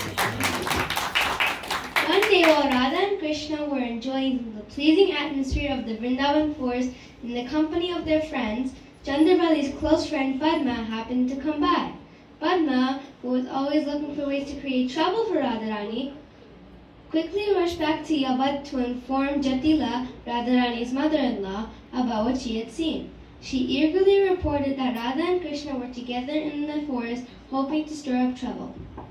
One day while Radha and Krishna were enjoying the pleasing atmosphere of the Vrindavan forest in the company of their friends, Chandravali's close friend Padma happened to come by. Padma, who was always looking for ways to create trouble for Radharani, quickly rushed back to Yavad to inform Jatila, Radharani's mother-in-law, about what she had seen. She eagerly reported that Radha and Krishna were together in the forest, hoping to stir up trouble.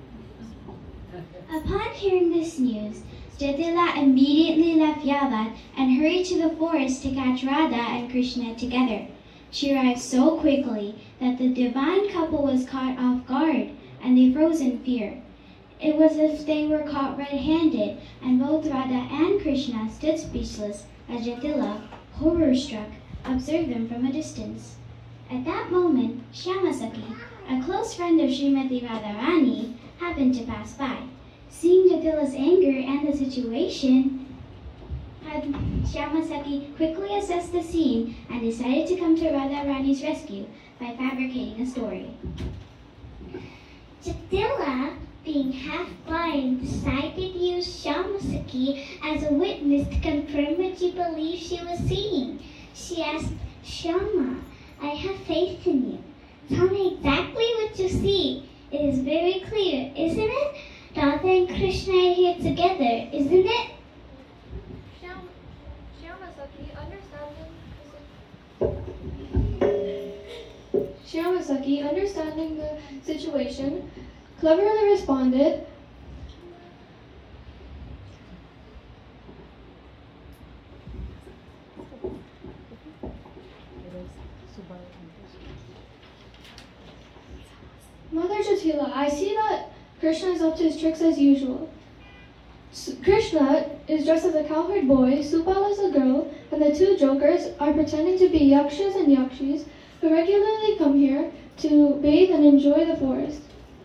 Upon hearing this news, Jatila immediately left Yavad and hurried to the forest to catch Radha and Krishna together. She arrived so quickly that the divine couple was caught off guard, and they froze in fear. It was as if they were caught red-handed, and both Radha and Krishna stood speechless as Jatila, horror-struck, observed them from a distance. At that moment, Shyamasakhi, a close friend of Srimati Radharani, happened to pass by. Seeing Jatila's anger and the situation, Shyamasakhi quickly assessed the scene and decided to come to Radharani's rescue by fabricating a story. Jatila, being half-blind, decided to use Shyamasakhi as a witness to confirm what she believed she was seeing. She asked, "Shyama, I have faith in you. Tell me exactly what you see. It is very clear, isn't it? Radha and Krishna are here together, isn't it?" Shyamasakhi, understanding the situation, cleverly responded, "Mother Jatila, I see that Krishna is up to his tricks as usual. Krishna is dressed as a cowherd boy, Subal is a girl, and the two jokers are pretending to be yakshas and yakshis who regularly come here to bathe and enjoy the forest."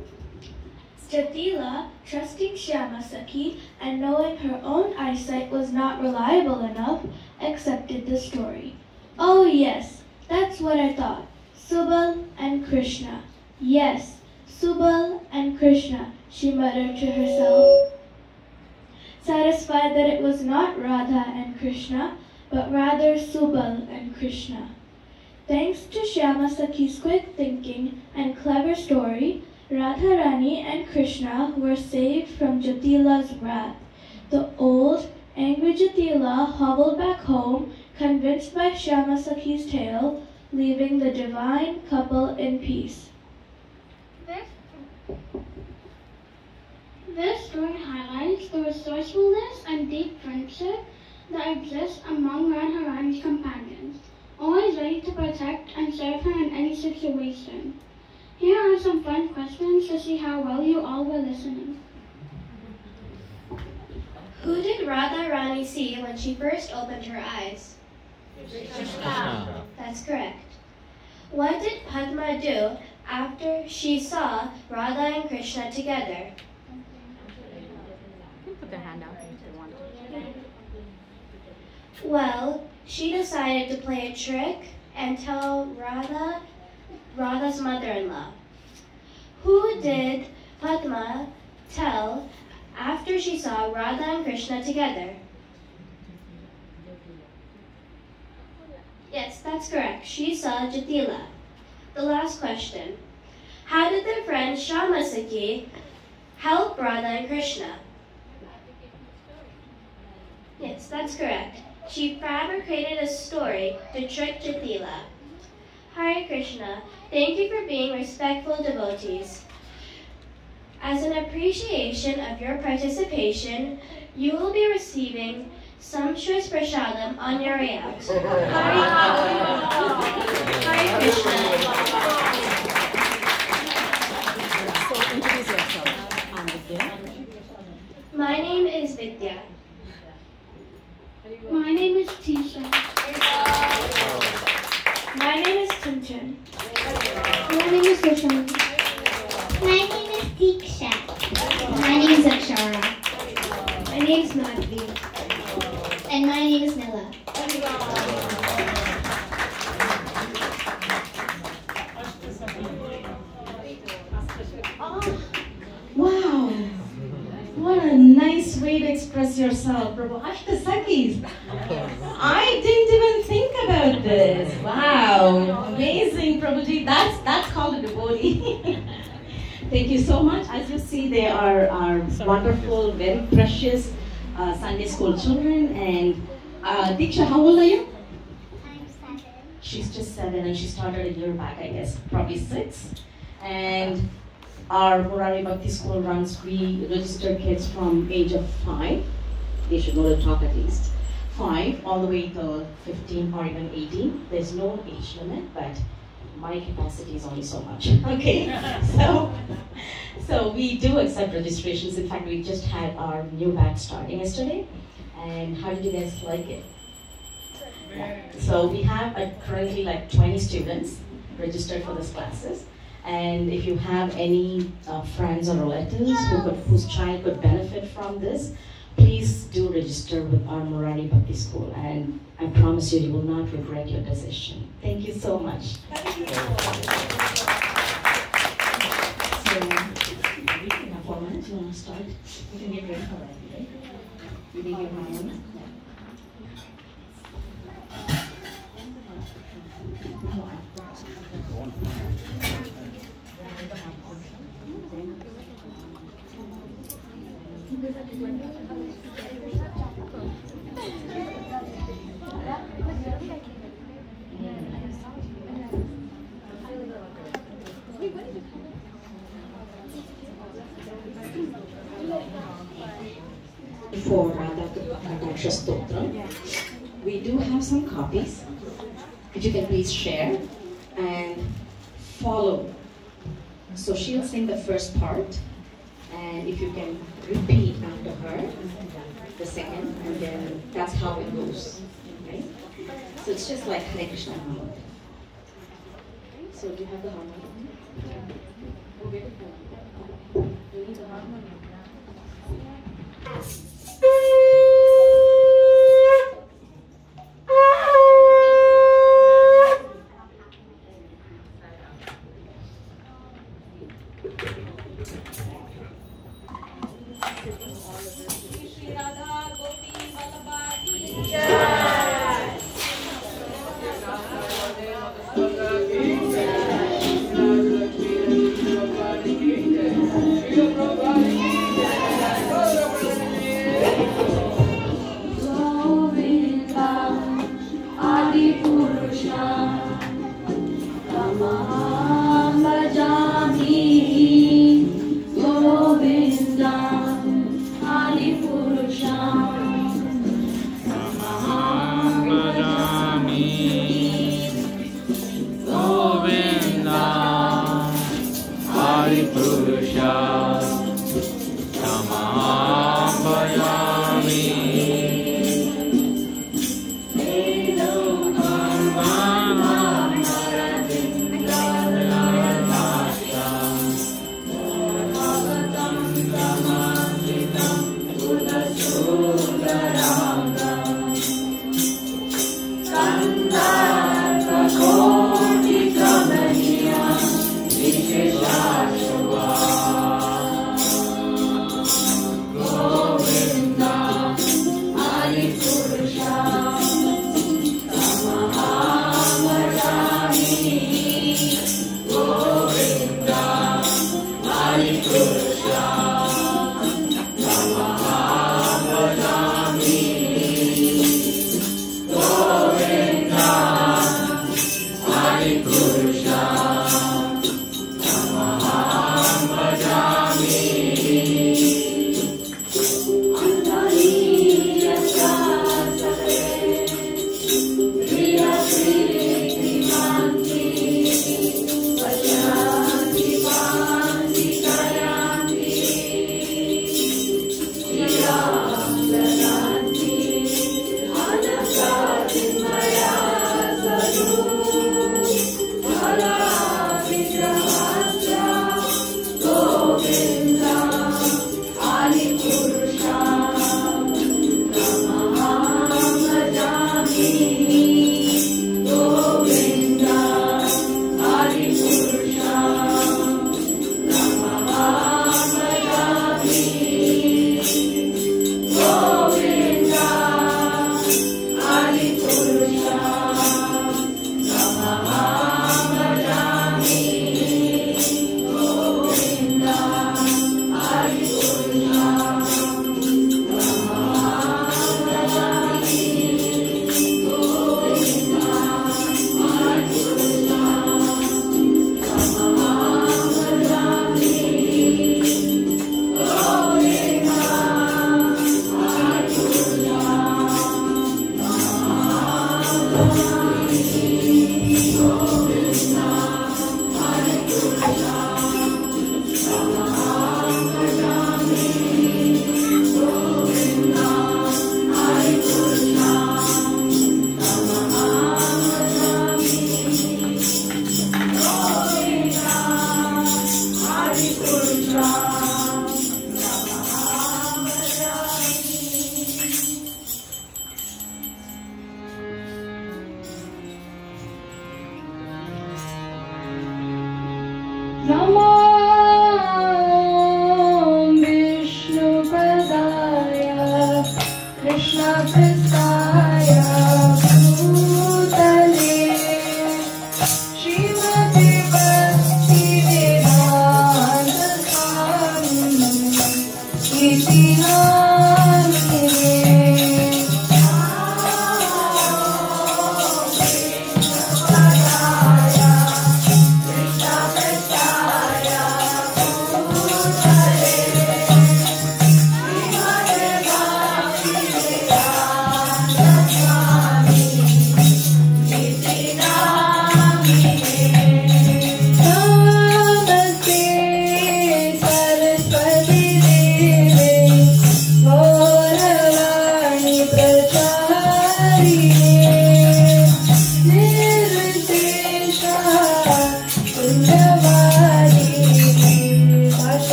Jatila, trusting Shyamasakhi and knowing her own eyesight was not reliable enough, accepted the story. "Oh yes, that's what I thought. Subal and Krishna. Yes, Subal and Krishna," she muttered to herself, satisfied that it was not Radha and Krishna, but rather Subal and Krishna. Thanks to Shyamasakhi's quick thinking and clever story, Radharani and Krishna were saved from Jatila's wrath. The old, angry Jatila hobbled back home, convinced by Shyamasakhi's tale, leaving the divine couple in peace. This story highlights the resourcefulness and deep friendship that exists among Radharani's companions, always ready to protect and serve her in any situation. Here are some fun questions to see how well you all were listening. Who did Radharani see when she first opened her eyes? Krishna. That's correct. What did Padma do after she saw Radha and Krishna together? Put their hand out if they want to. Well, she decided to play a trick and tell Radha's mother-in-law. Who did Padma tell after she saw Radha and Krishna together? Yes, that's correct. She saw Jatila. The last question. How did their friend Shyamasakhi help Radha and Krishna? Yes, that's correct. She fabricated a story to trick Jatila. Hare Krishna, thank you for being respectful devotees. As an appreciation of your participation, you will be receiving sumptuous prasadam on your way out. Hare Krishna. So introduce yourself. I'm Vidya. My name is Vidya. My name is Tisha. My name is Tunchan. My name is Vishal. My name is Diksha. My name is Akshara. My name is Madhvi. And my name is Nila. nice way to express yourself, Prabhu. Ashtasakis. I didn't even think about this. Wow, amazing, Prabhuji. That's called a devotee. Thank you so much. As you see, they are wonderful, very precious Sunday school children. And Diksha, how old are you? I'm 7. She's just 7 and she started a year back, I guess, probably 6. And our Murari Bhakti School runs, we register kids from age of 5. They should know the talk at least. 5 all the way to 15 or even 18. There's no age limit, but my capacity is only so much. Okay, so we do accept registrations. In fact, we just had our new batch starting yesterday. And how did you guys like it? Yeah. So we have currently like 20 students registered for these classes. And if you have any friends or relatives whose child could benefit from this, please do register with our Murari Bhakti School. And I promise you, you will not regret your decision. Thank you so much. Thank you. So, we can have 4 minutes. You want to start? You can get ready for that, right? You can get my own. For Radha Stotra, we do have some copies, which you can please share and follow. So she'll sing the first part, and if you can repeat after her the second, and then that's how it goes. Okay? So it's just like Hare Krishna harmony. So do you have the harmony? Do you need the harmony?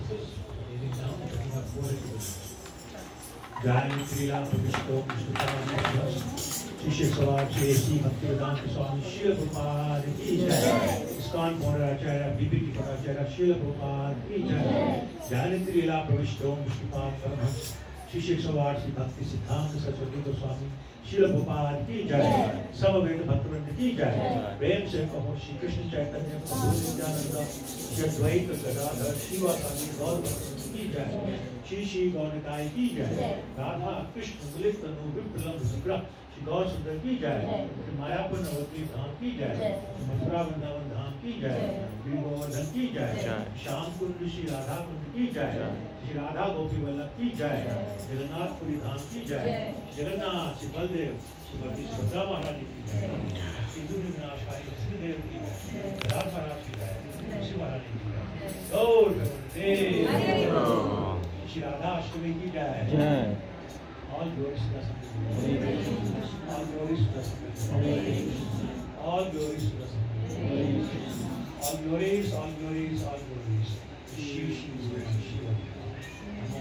Kneeling down, putting up forehead to the Jayani Krila Pravishto Vishnupada Shishya Savar Shri Bhaktivedanta Swami Srila Prabhupada Ki Jai ISKCON Purnacharya BBT Purnacharya Srila Prabhupada Ki Jai Jayani Krila Pravishto Vishnupada Paramhans Shishya Savar Shri Bhakti Siddhanta Saraswati Goswami Srila Prabhupada Ki Jai Samaveta Bhaktivinoda Ki Jai Prem Se Kaho Shri Krishna Chaitanya Prabhu Nityananda Shri Advaita Gadadhar Shivasani Gaur Bhaktivinoda Ki Jai Shri Shri Gaurnitai Ki Jai Radha Krishna Milit Tanu Vipralam Vigra Shri Gaur Sundar Ki Jai Shri Mayapur Navadvip Dham Ki Jai Mathura Vrindavan Dham Ki Jai Shri Govardhan Ki Jai Shyam Kund Shri Radha Kund Ki Jai Shri Radha Gopi Vallabh Ki Jai Jagannath Puri Dham Ki Jai Jagannath Shri Baldev Shri Bhakti Subhadra Maharani Ki Jai Sindhu Vinashkai Krishna Dev Ki Jai Radha Maharaj Ki Jai Shri Maharani Ki Jai Gaur Gaur Shri Radha Ashtami Ki Jai All glories to the Son. All glories to the Son. All glories to the Son. All glories, all glories, all glories. Shiv, Shiv, Shiva. Namo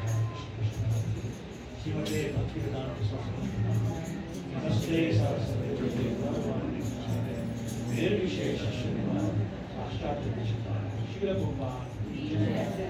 Shivate Bhaktivedanta Swami. Namaste Saraswati Bhagavani. Nirvishesha Shriman. Ashtata Vishatan. Srila Prabhupada.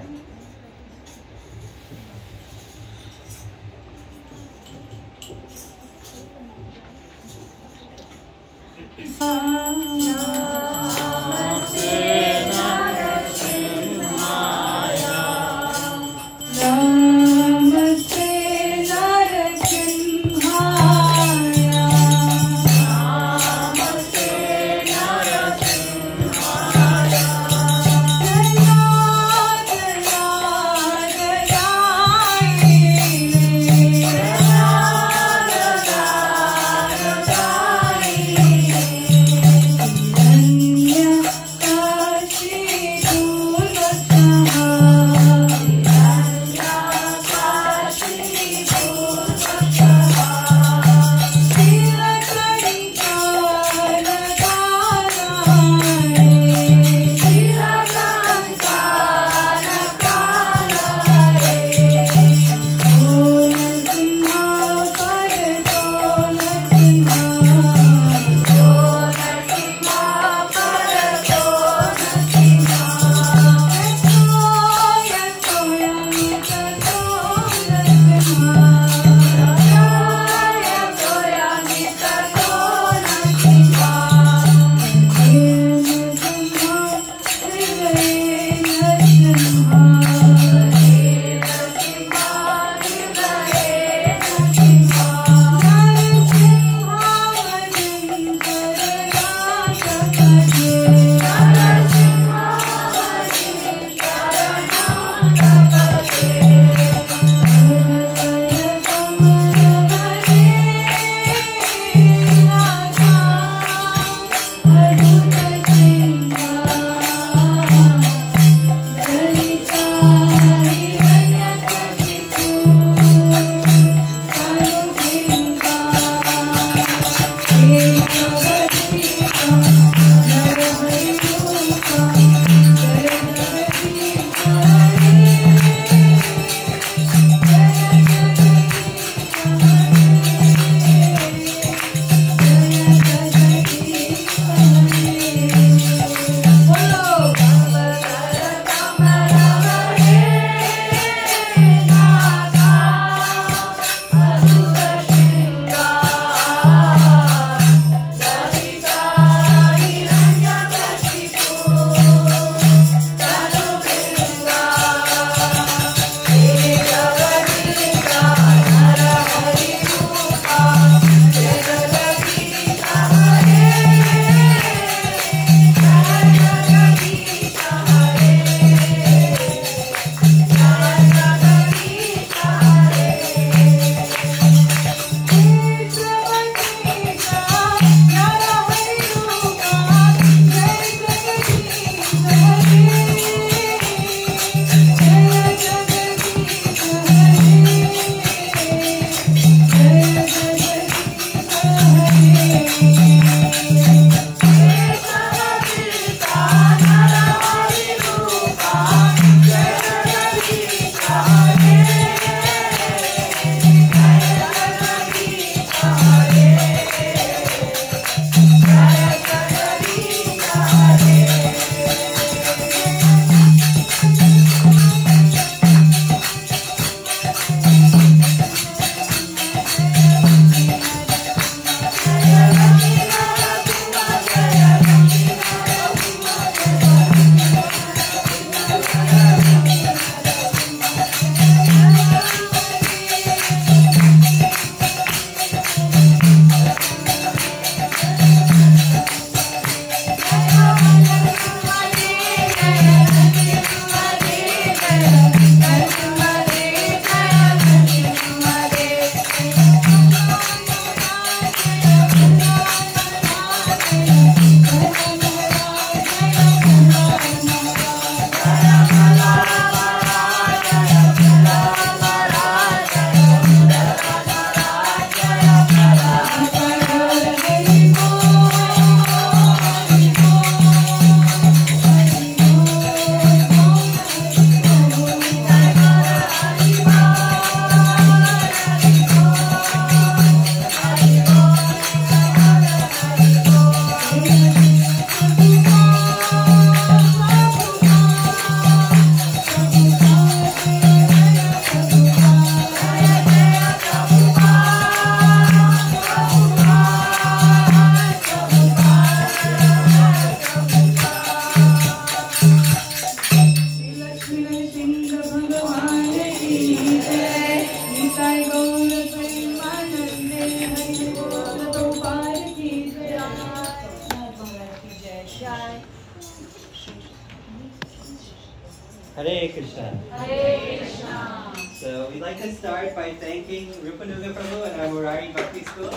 Hare Krishna. Hare Krishna. So we'd like to start by thanking Rupanuga Prabhu and our Murari Bhakti School.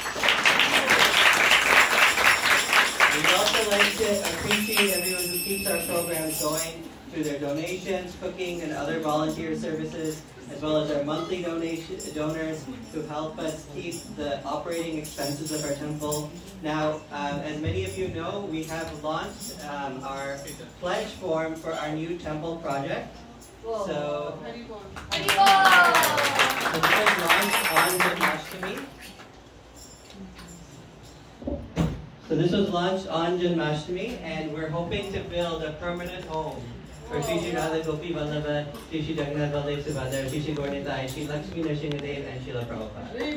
We'd also like to appreciate everyone who keeps our programs going through their donations, cooking, and other volunteer services, as well as our monthly donors who help us keep the operating expenses of our temple. Now, as many of you know, we have launched our pledge form for our new temple project. So this was launched on Janmashtami. So this was launched on Janmashtami, and we're hoping to build a permanent home for Shri Shri Radha Gopi Vallabha, Shri Shri Jagannath Baldev Subhadra, Shri Shri Gaurnitai, Shri Lakshmi Nrsimhadev, and Srila Prabhupada.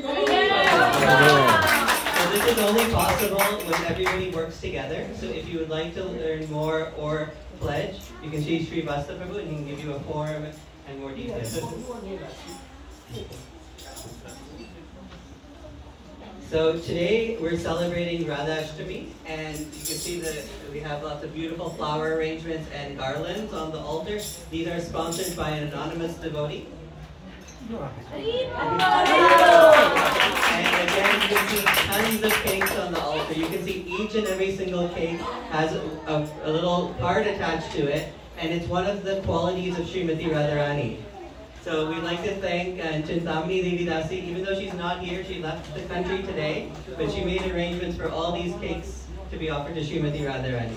So this is only possible when everybody works together. So if you would like to learn more or pledge, you can see Sri Vasta Prabhu and he can give you a form and more details. So today we're celebrating Radha Ashtami, and you can see that we have lots of beautiful flower arrangements and garlands on the altar. These are sponsored by an anonymous devotee. And again, you can see tons of cakes on the altar. You can see each and every single cake has a little card attached to it, and it's one of the qualities of Srimati Radharani. So we'd like to thank Chintamani Devi Dasi. Even though she's not here, she left the country today, but she made arrangements for all these cakes to be offered to Srimati Radharani.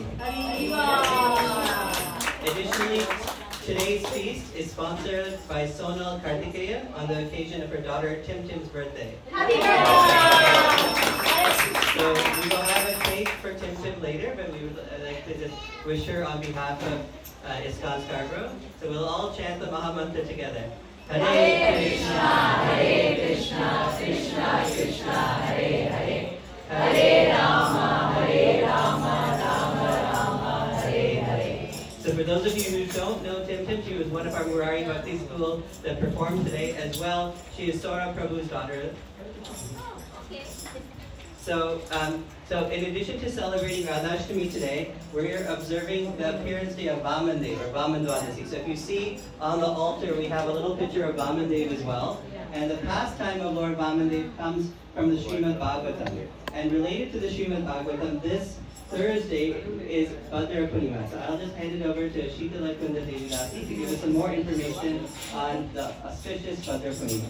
Additionally, today's feast is sponsored by Sonal Kartikeya on the occasion of her daughter Tim Tim's birthday. Happy birthday! So we will have a cake for Tim Tim later, but we would like to just wish her on behalf of ISKCON Scarborough. So we'll all chant the Maha Mantra together. Hare Krishna, Hare Krishna, Krishna Krishna, Hare Hare, Hare Rama, Rama Rama, Hare Hare. So for those of you who don't know Tim Tim, she was one of our Murari Bhakti School that performed today as well. She is Sora Prabhu's daughter. So in addition to celebrating Radhashtami today, we're observing the appearance day of Vamandev, or Vaman Dwadasi. So if you see on the altar, we have a little picture of Vamandev as well. And the pastime of Lord Vamandev comes from the Srimad Bhagavatam. And related to the Srimad Bhagavatam, this Thursday is Bhadra Purnima. So I'll just hand it over to Sheetala Kunda Devi Dasi to give us some more information on the auspicious Bhadra Purnima.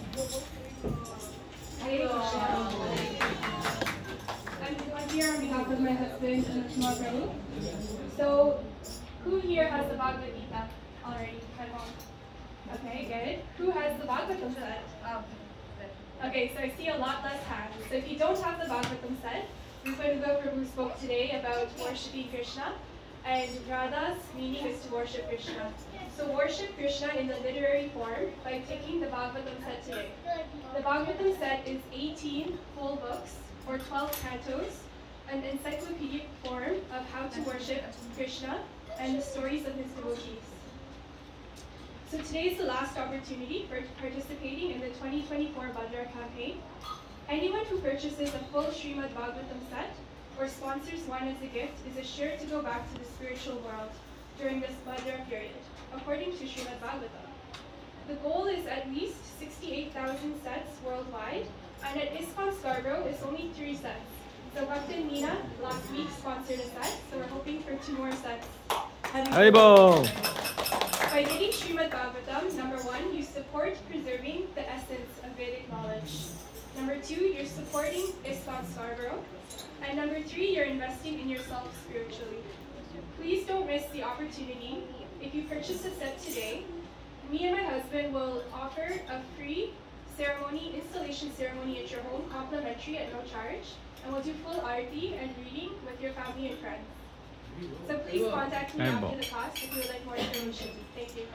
I'm here on behalf of my husband, Anantkumar Prabhu. So, who here has the Bhagavad Gita already at home? Okay, good. Who has the Bhagavatam set? Okay, so I see a lot less hands. So if you don't have the Bhagavatam set, Rupanuga Prabhu spoke today about worshipping Krishna, and Radha's meaning is to worship Krishna. So worship Krishna in the literary form by taking the Bhagavatam set today. The Bhagavatam set is 18 full books, or 12 cantos, an encyclopedic form of how to worship Krishna and the stories of his devotees. So today is the last opportunity for participating in the 2024 Bhadra campaign. Anyone who purchases a full Srimad Bhagavatam set or sponsors one as a gift is assured to go back to the spiritual world during this Bhadra period, according to Srimad Bhagavatam. The goal is at least 68,000 sets worldwide, and at ISKCON Scarborough, it's only 3 sets. So Bhaktin Meena last week sponsored a set, so we're hoping for 2 more sets. Haribo! By getting Srimad Bhagavatam, number 1, you support preserving the essence of Vedic knowledge. Number 2, you're supporting ISKCON Scarborough. And number 3, you're investing in yourself spiritually. Please don't miss the opportunity. If you purchase a set today, me and my husband will offer a free installation ceremony at your home, complimentary at no charge, and we'll do full arati and reading with your family and friends. So please contact me after the class if you would like more information. Thank you.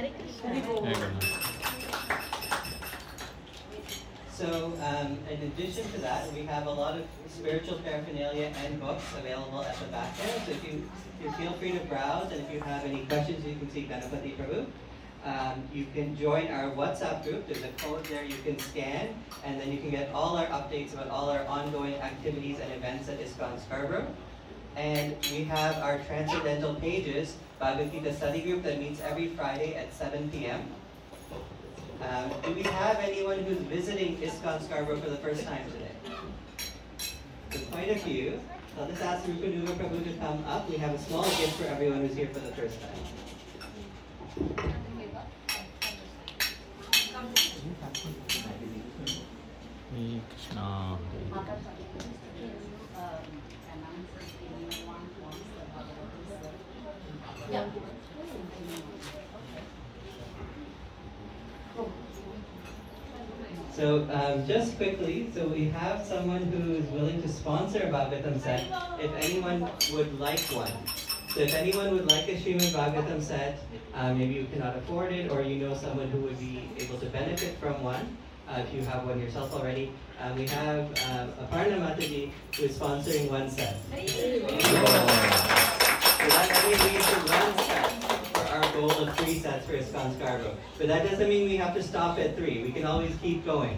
So in addition to that, we have a lot of spiritual paraphernalia and books available at the back there. So if you feel free to browse, and if you have any questions, you can see Ganapati Prabhu. You can join our WhatsApp group. There's a code there you can scan, and then you can get all our updates about all our ongoing activities and events at ISKCON Scarborough. And we have our Transcendental Pages Bhagavad Gita study group that meets every Friday at 7 p.m. Do we have anyone who's visiting ISKCON Scarborough for the first time today? So quite a few. I'll just ask Rupanuga Prabhu to come up. We have a small gift for everyone who's here for the first time. Krishna. Yeah. So just quickly, so we have someone who is willing to sponsor a Bhagavatam set if anyone would like one. So if anyone would like a Srimad Bhagavatam set, maybe you cannot afford it or you know someone who would be able to benefit from one, if you have one yourself already, we have Aparna Mataji who is sponsoring one set. So that means we should one set for our goal of 3 sets for ISKCON Scarborough. But that doesn't mean we have to stop at 3. We can always keep going.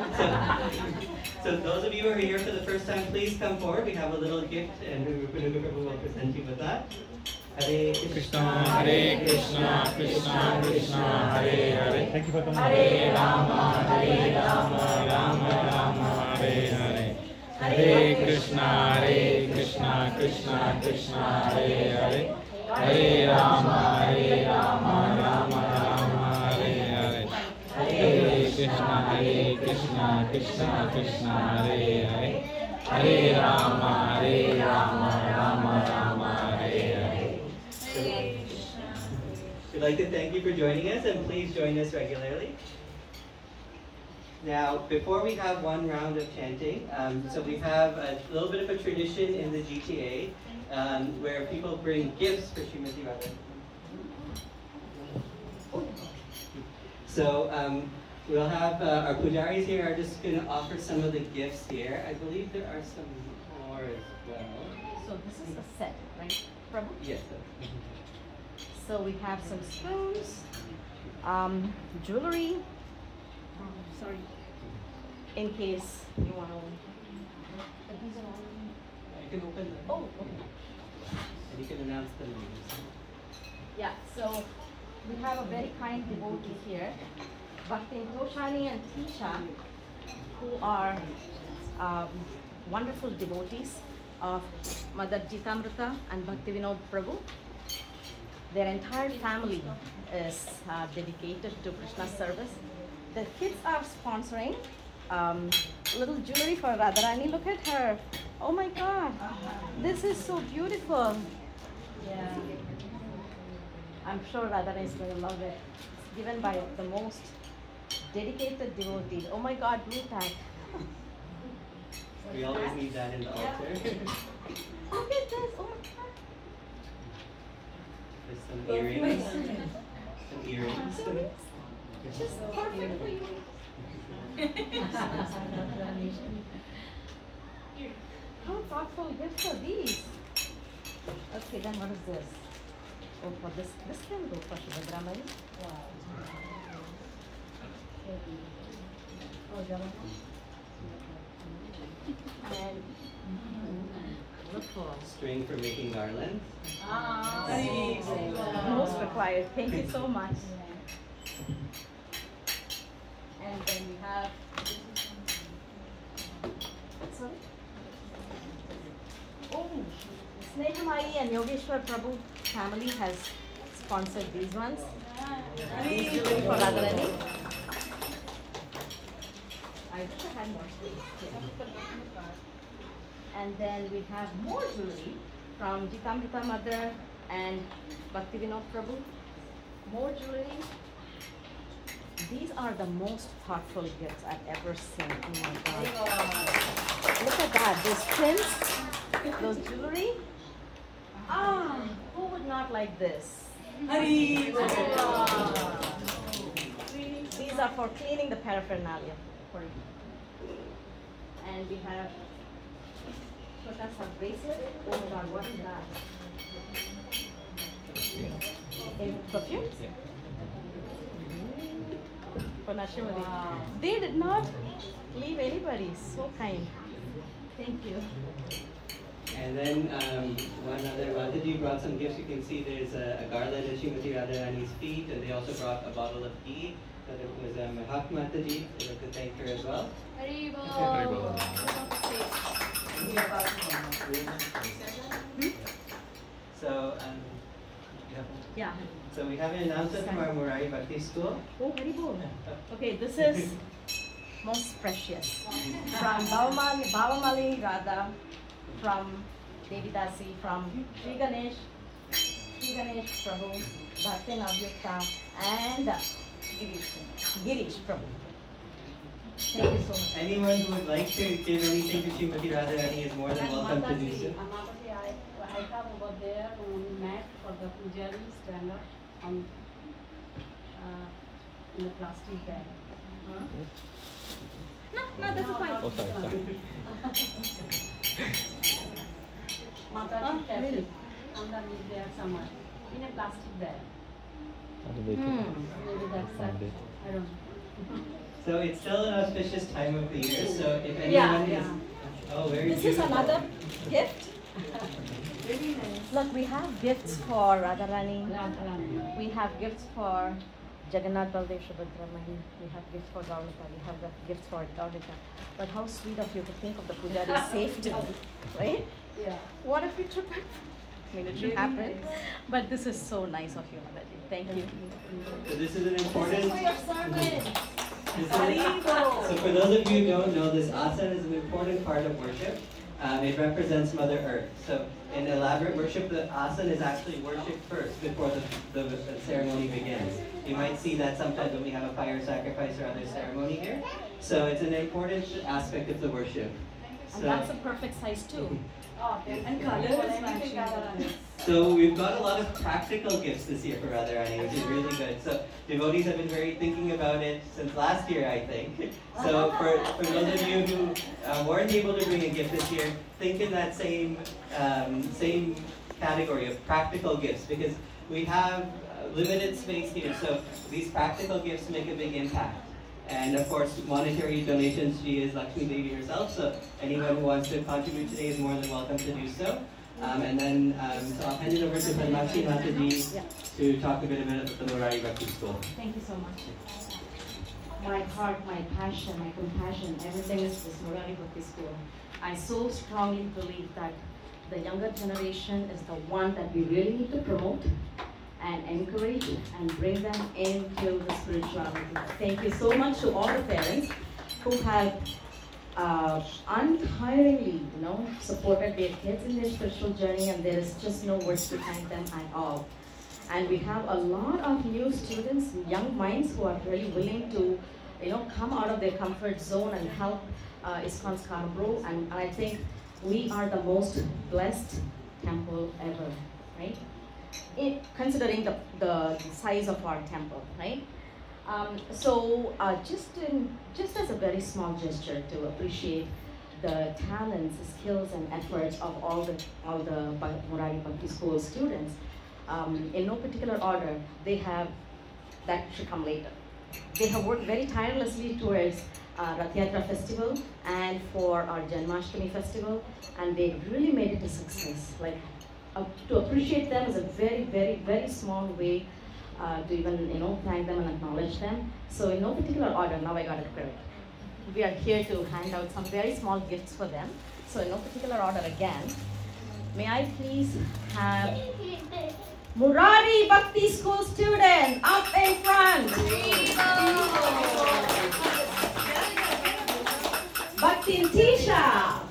So those of you who are here for the first time, please come forward. We have a little gift and Rupanuga Prabhu will present you with that. Hare Krishna, Krishna, Krishna, Hare Hare. Thank you for coming. Hare Rama, Rama Rama, Hare Hare. Hare Krishna, Krishna, Krishna, Hare Hare. Hare Rama, Rama Rama, Hare Hare. Hare Krishna, Krishna, Krishna, Hare Hare. Hare Rama, Rama Rama, Hare Hare. We'd like to thank you for joining us and please join us regularly. Now, before we have one round of chanting, so we have a little bit of a tradition in the GTA where people bring gifts for Srimati Radha. So we'll have our pujaris here are just going to offer some of the gifts here. I believe there are some more as well. So this is a set, right, Prabhu? Yes. So we have some spoons, jewelry. Sorry. In case you want to. These are all. You can open them. Oh, okay. And you can announce the names. Yeah, so we have a very kind devotee here, Bhakti Roshani and Tisha, who are wonderful devotees of Mother Jitamrita and Bhakti Vinod Prabhu. Their entire family is dedicated to Krishna service. The kids are sponsoring little jewelry for Radharani. Look at her. Oh my God. This is so beautiful. Yeah. I'm sure Radharani is going to love it. It's given by the most dedicated devotee. Oh my God, look at that. We always need that in the altar. Look at this. Oh my God. There's some earrings. Some earrings. It's just perfect for you. How thoughtful gifts are these? Okay, then what is this? Oh, for this can go for Shubhadramani. Wow. Oh, and look for string for making garlands. Most required. Thank you so much. And then we have Snehamai and Yogeshwar Prabhu family has sponsored these ones. These jewelry for Radharani. I wish I had more space. And then we have more jewelry from Jitamrita Mother and Bhakti Vinod Prabhu. More jewelry. These are the most thoughtful gifts I've ever seen. Oh my God. Look at that. Those pins, those jewelry. Ah, who would not like this? These are for cleaning the paraphernalia. And we have Shotasa bracelet. Oh my God, what is that? In perfume? For Nashimali. Wow. They did not leave anybody. So kind. Thank you. And then one other Mataji brought some gifts. You can see there's a garland at Srimati Radharani's feet, and they also brought a bottle of ghee. That was Mahak Mataji. They like to thank her as well. So, Yeah. So we have an announcement from our Murari Bhakti School. Oh, very good. Okay, this is most precious. From Bhavamali Radha, from Devidasi, from Sri Ganesh Prabhu, Bhakti Navyukta, and Girish Prabhu. Thank you so much. Anyone who would like to give anything to Srimati Radharani is more than welcome to do so. I have over there mat for the pujari stand up on in the plastic bag. No, that's fine. Oh, sorry. Mataji kept it underneath there somewhere in a plastic bag. Maybe that's that. I don't know. So it's still an auspicious time of the year, so if anyone is... Oh, very This is beautiful. another gift. Very nice. Look, we have gifts for Radharani. We have gifts for Jagannath Baldev Subhadra Mahi. We have gifts for Gaurika. We have gifts for Gaurika. But how sweet of you to think of the pujari's safety, right? Yeah. What if we trip up? I mean, it should happen. But this is so nice of you, Mataji. Thank you. So this is an important... This is for your servant. So for those of you who don't know, this asana is an important part of worship. It represents Mother Earth. So in elaborate worship, the asana is actually worshipped first before the ceremony begins. You might see that sometimes when we have a fire sacrifice or other ceremony here. So it's an important aspect of the worship. And that's a perfect size too. And colors. So we've got a lot of practical gifts this year for Radharani, which is really good. So devotees have been very thinking about it since last year, I think. So for those of you who weren't able to bring a gift this year, think in that same category of practical gifts, because we have limited space here. So these practical gifts make a big impact. And of course, monetary donations, she is Lakshmi Devi herself, so anyone who wants to contribute today is more than welcome to do so. And then, so I'll hand it over to Padmakshi Mataji to talk a bit about the Murari Bhakti School. Thank you so much. My heart, my passion, my compassion, everything is this Murari Bhakti School. I so strongly believe that the younger generation is the one that we really need to promote and encourage and bring them into the spirituality. Thank you so much to all the parents who have untiringly, supported their kids in their spiritual journey, and there is just no words to thank them at all. And we have a lot of new students, young minds who are really willing to, come out of their comfort zone and help ISKCON Scarborough. And I think we are the most blessed temple ever, right? Considering the size of our temple, right? So just as a very small gesture to appreciate the talents, skills, and efforts of all the Murari Bhakti School students, in no particular order, that should come later. They have worked very tirelessly towards Rath Yatra festival and for our Janmashtami festival, and they really made it a success. To appreciate them is a very, very, very small way to even, thank them and acknowledge them. So in no particular order, now I got it correct. We are here to hand out some very small gifts for them. So in no particular order again, may I please have Murari Bhakti School student up in front. Bhakti and Tisha.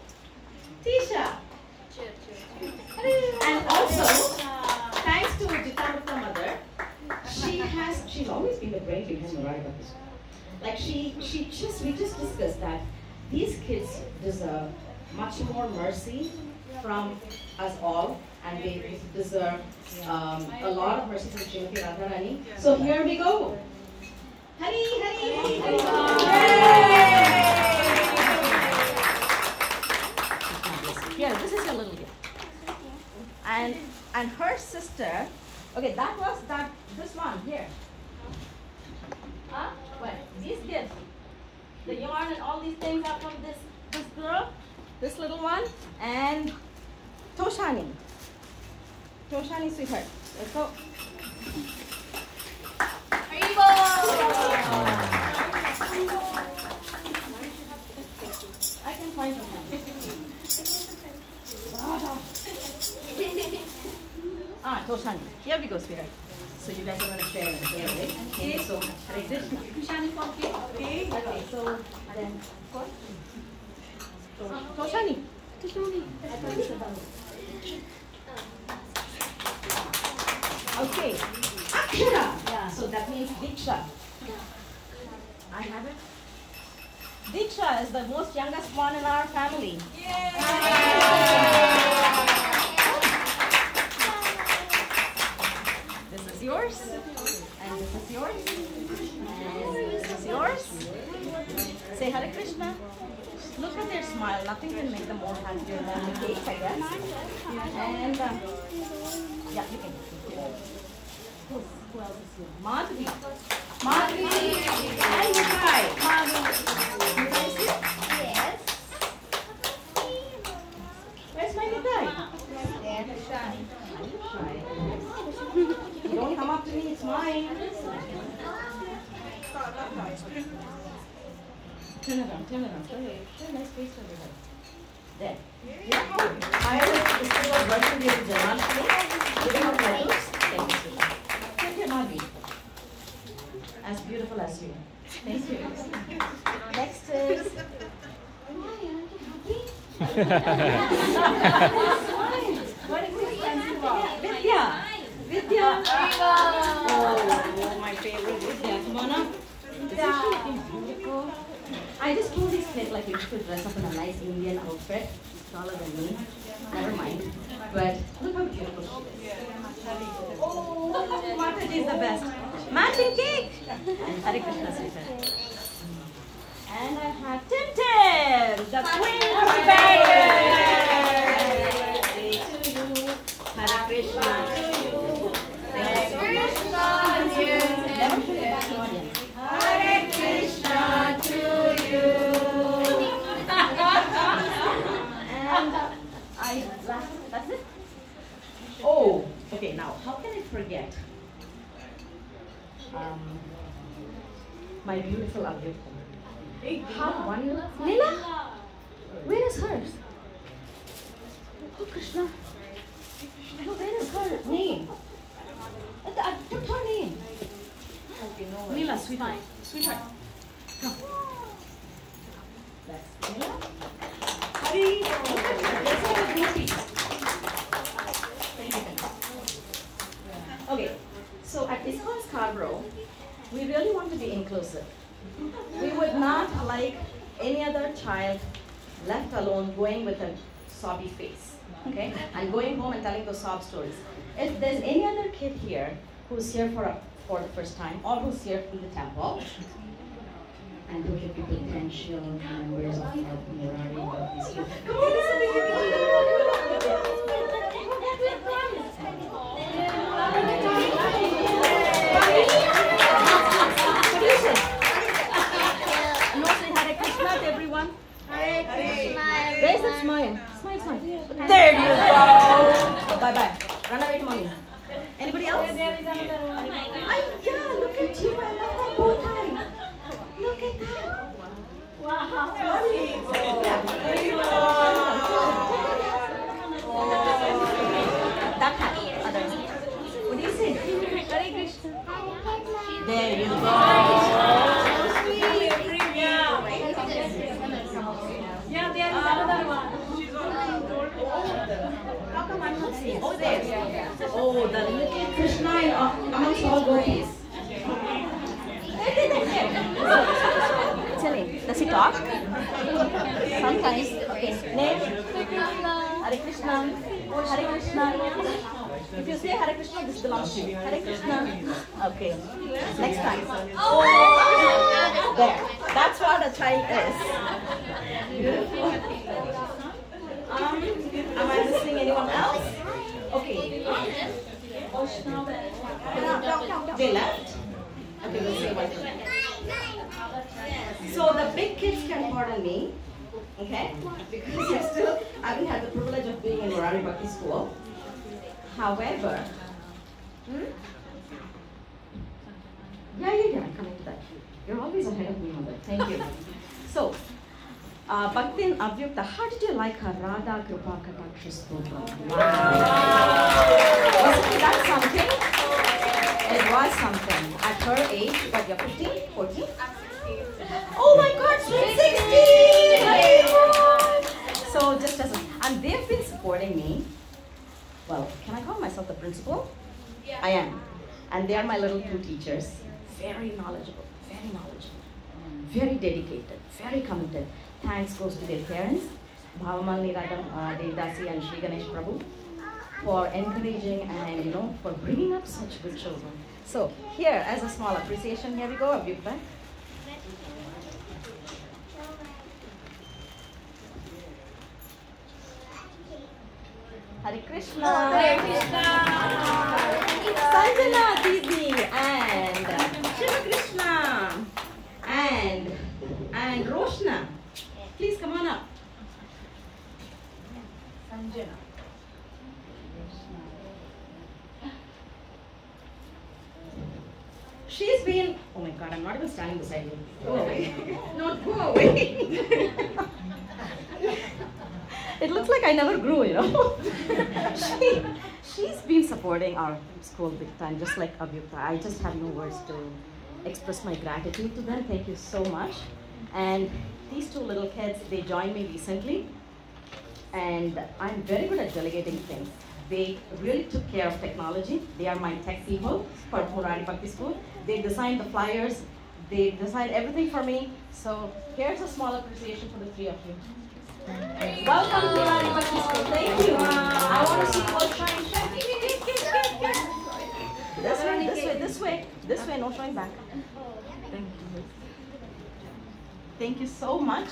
And also, thanks to Jitamrita mother, she's always been the brain behind Murari Bhakti School. We just discussed that these kids deserve much more mercy from us all, and they deserve a lot of mercy from Srimati Radharani. So here we go. Hari, Hari, Hari, Hari. Here, this is your little gift. And her sister, okay, this one here. What? These gifts. The yarn and all these things are from this girl, this little one, and Toshani. Toshani, sweetheart. Let's go. I can find them. Toshani. Here we go, sweetheart. So you guys are going to share and share, right? Thank you so much. Hare Krishna. Okay, so then what? Toshani. Okay. Akshara. Yeah, so that means Diksha. I have it. Diksha is the most youngest one in our family. This is yours. And this is yours. And this is yours. Say Hare Krishna. Look at their smile. Nothing can make them more happier than the cake, I guess. And yeah, you can. Who else is here? Madhvi. Madhvi. And Mithai. Madhvi. Mithai is here? Yes. Where's my Mithai? There, the shy. You don't come up to me, it's mine. Turn around. Show a nice face for everybody. There. I was working with Janashmi. Giving out medals. Thank you, sweetheart. Thank you, Madhvi. As beautiful as you. Thank you. Next is... Vidya. Vidya. Oh, my favorite Vidya. Come on up. Beautiful. I just told this kid like you should dress up in a nice Indian outfit. She's taller than me. Never mind. But look how beautiful she is. Oh, Mataji is the best. Matching cake. And Hare Krishna sweetheart. And I have Tim, the twin birthday to you. Hare Krishna to you. Hare Krishna to you. Never forget the audience. Hare Krishna to you. And that's it. Oh, okay. Now, how can I forget my beautiful Avyakam? How wonderful. Leela? Where is hers? Oh, Krishna. No, where is her name? What's her name? Okay, no worries. Leela, sweetheart. Sweetheart. Come. That's Leela. Hari. Let's have a groupie. Okay, so at ISKCON Scarborough, we really want to be inclusive. We would not like any other child left alone going with a sobby face, okay? And going home and telling those sob stories. If there's any other kid here who's here for the first time or who's here in the temple, and who could be potential members of Murari Bhakti School. Hare Krishna to everyone. Hare Krishna. Where's that smile? Smile, smile. There you go. Bye-bye. Run away to mommy. Anybody else? Yeah, look at you. I love that bow tie. Look at that. Wow. That hat. Others. What do you say? Hare Krishna. There you go. Yeah, there is another one. She's how come I'm not seeing? Oh, there. Oh, the little Krishna amongst all gopis. Tell him, does he talk? Sometimes. Okay. Name? Hare Krishna. Hare Krishna. If you say Hare Krishna, this belongs to you. Hare Krishna. Okay. Next time. Oh! There. That's what a child is. Beautiful. Am I missing anyone else? Okay. They left? Okay, we'll say one thing. So the big kids can pardon me. okay? Because I haven't had the privilege of being in Murari Bhakti School. However, yeah, I'm coming to that. You're always ahead of me, Mother. Thank you. So, Bhakti and Avyukta, how did you like her Radha Kripa Kataksha Stotra? Wasn't that something? It was something. At her age, what, you're 15, 14? I'm 16. Oh my God, she's 16! So just as and they've been supporting me. Well, can I call myself the principal? Yeah. I am. And they are my little two teachers. Very knowledgeable, very dedicated, very committed. Thanks goes to their parents, Bhavamalni Devdasi and Shri Ganesh Prabhu, for encouraging and for bringing up such good children. So here, as a small appreciation, here we go, Avyukta. Hare Krishna. Hare Krishna. Sanjana Didi and Shiva Krishna and Roshna. Please come on up. Sanjana. She's been, oh my God, I'm not even standing beside you. Go away. No, go away. It looks like I never grew, She's been supporting our school big time, just like Avyukta. I just have no words to express my gratitude to them. Thank you so much. And these two little kids, they joined me recently. And I'm very good at delegating things. They really took care of technology. They are my tech people for Murari Bhakti School. They designed the flyers. They designed everything for me. So here's a small appreciation for the three of you. Welcome to Murari Bhakti School. Thank you. I want to see you all shine. This way, no showing back. Thank you. Thank you so much.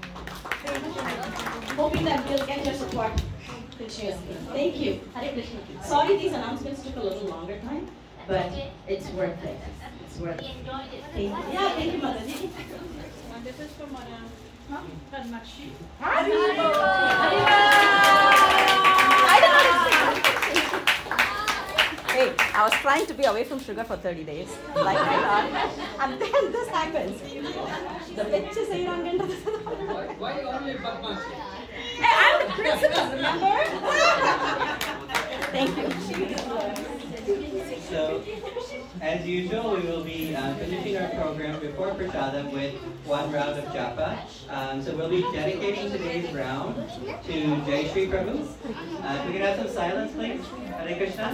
Hoping that we'll get your support continuously. Thank you. Hare Krishna. Sorry these announcements took a little longer time, but it's worth it. It's worth it. Thank you. Yeah, thank you, Mataji. And this is for Madam Tanmakshi. Hey, I was trying to be away from sugar for 30 days, like I thought, and then this happens. The picture say Why only Padmakshi? Hey, I'm the principal, remember? Thank you. So, as usual, we will be finishing our program before Prashadam with one round of japa. So we'll be dedicating today's round to Jai Shri Prabhu. If we can have some silence, please. Hare Krishna.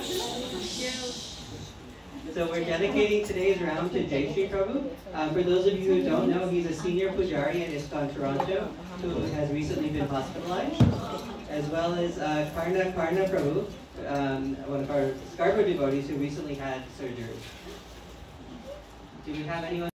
So we're dedicating today's round to Jai Shri Prabhu. For those of you who don't know, he's a senior pujari in ISKCON Toronto who has recently been hospitalized, as well as Karna Prabhu, one of our Scarborough devotees who recently had surgery. Do we have anyone?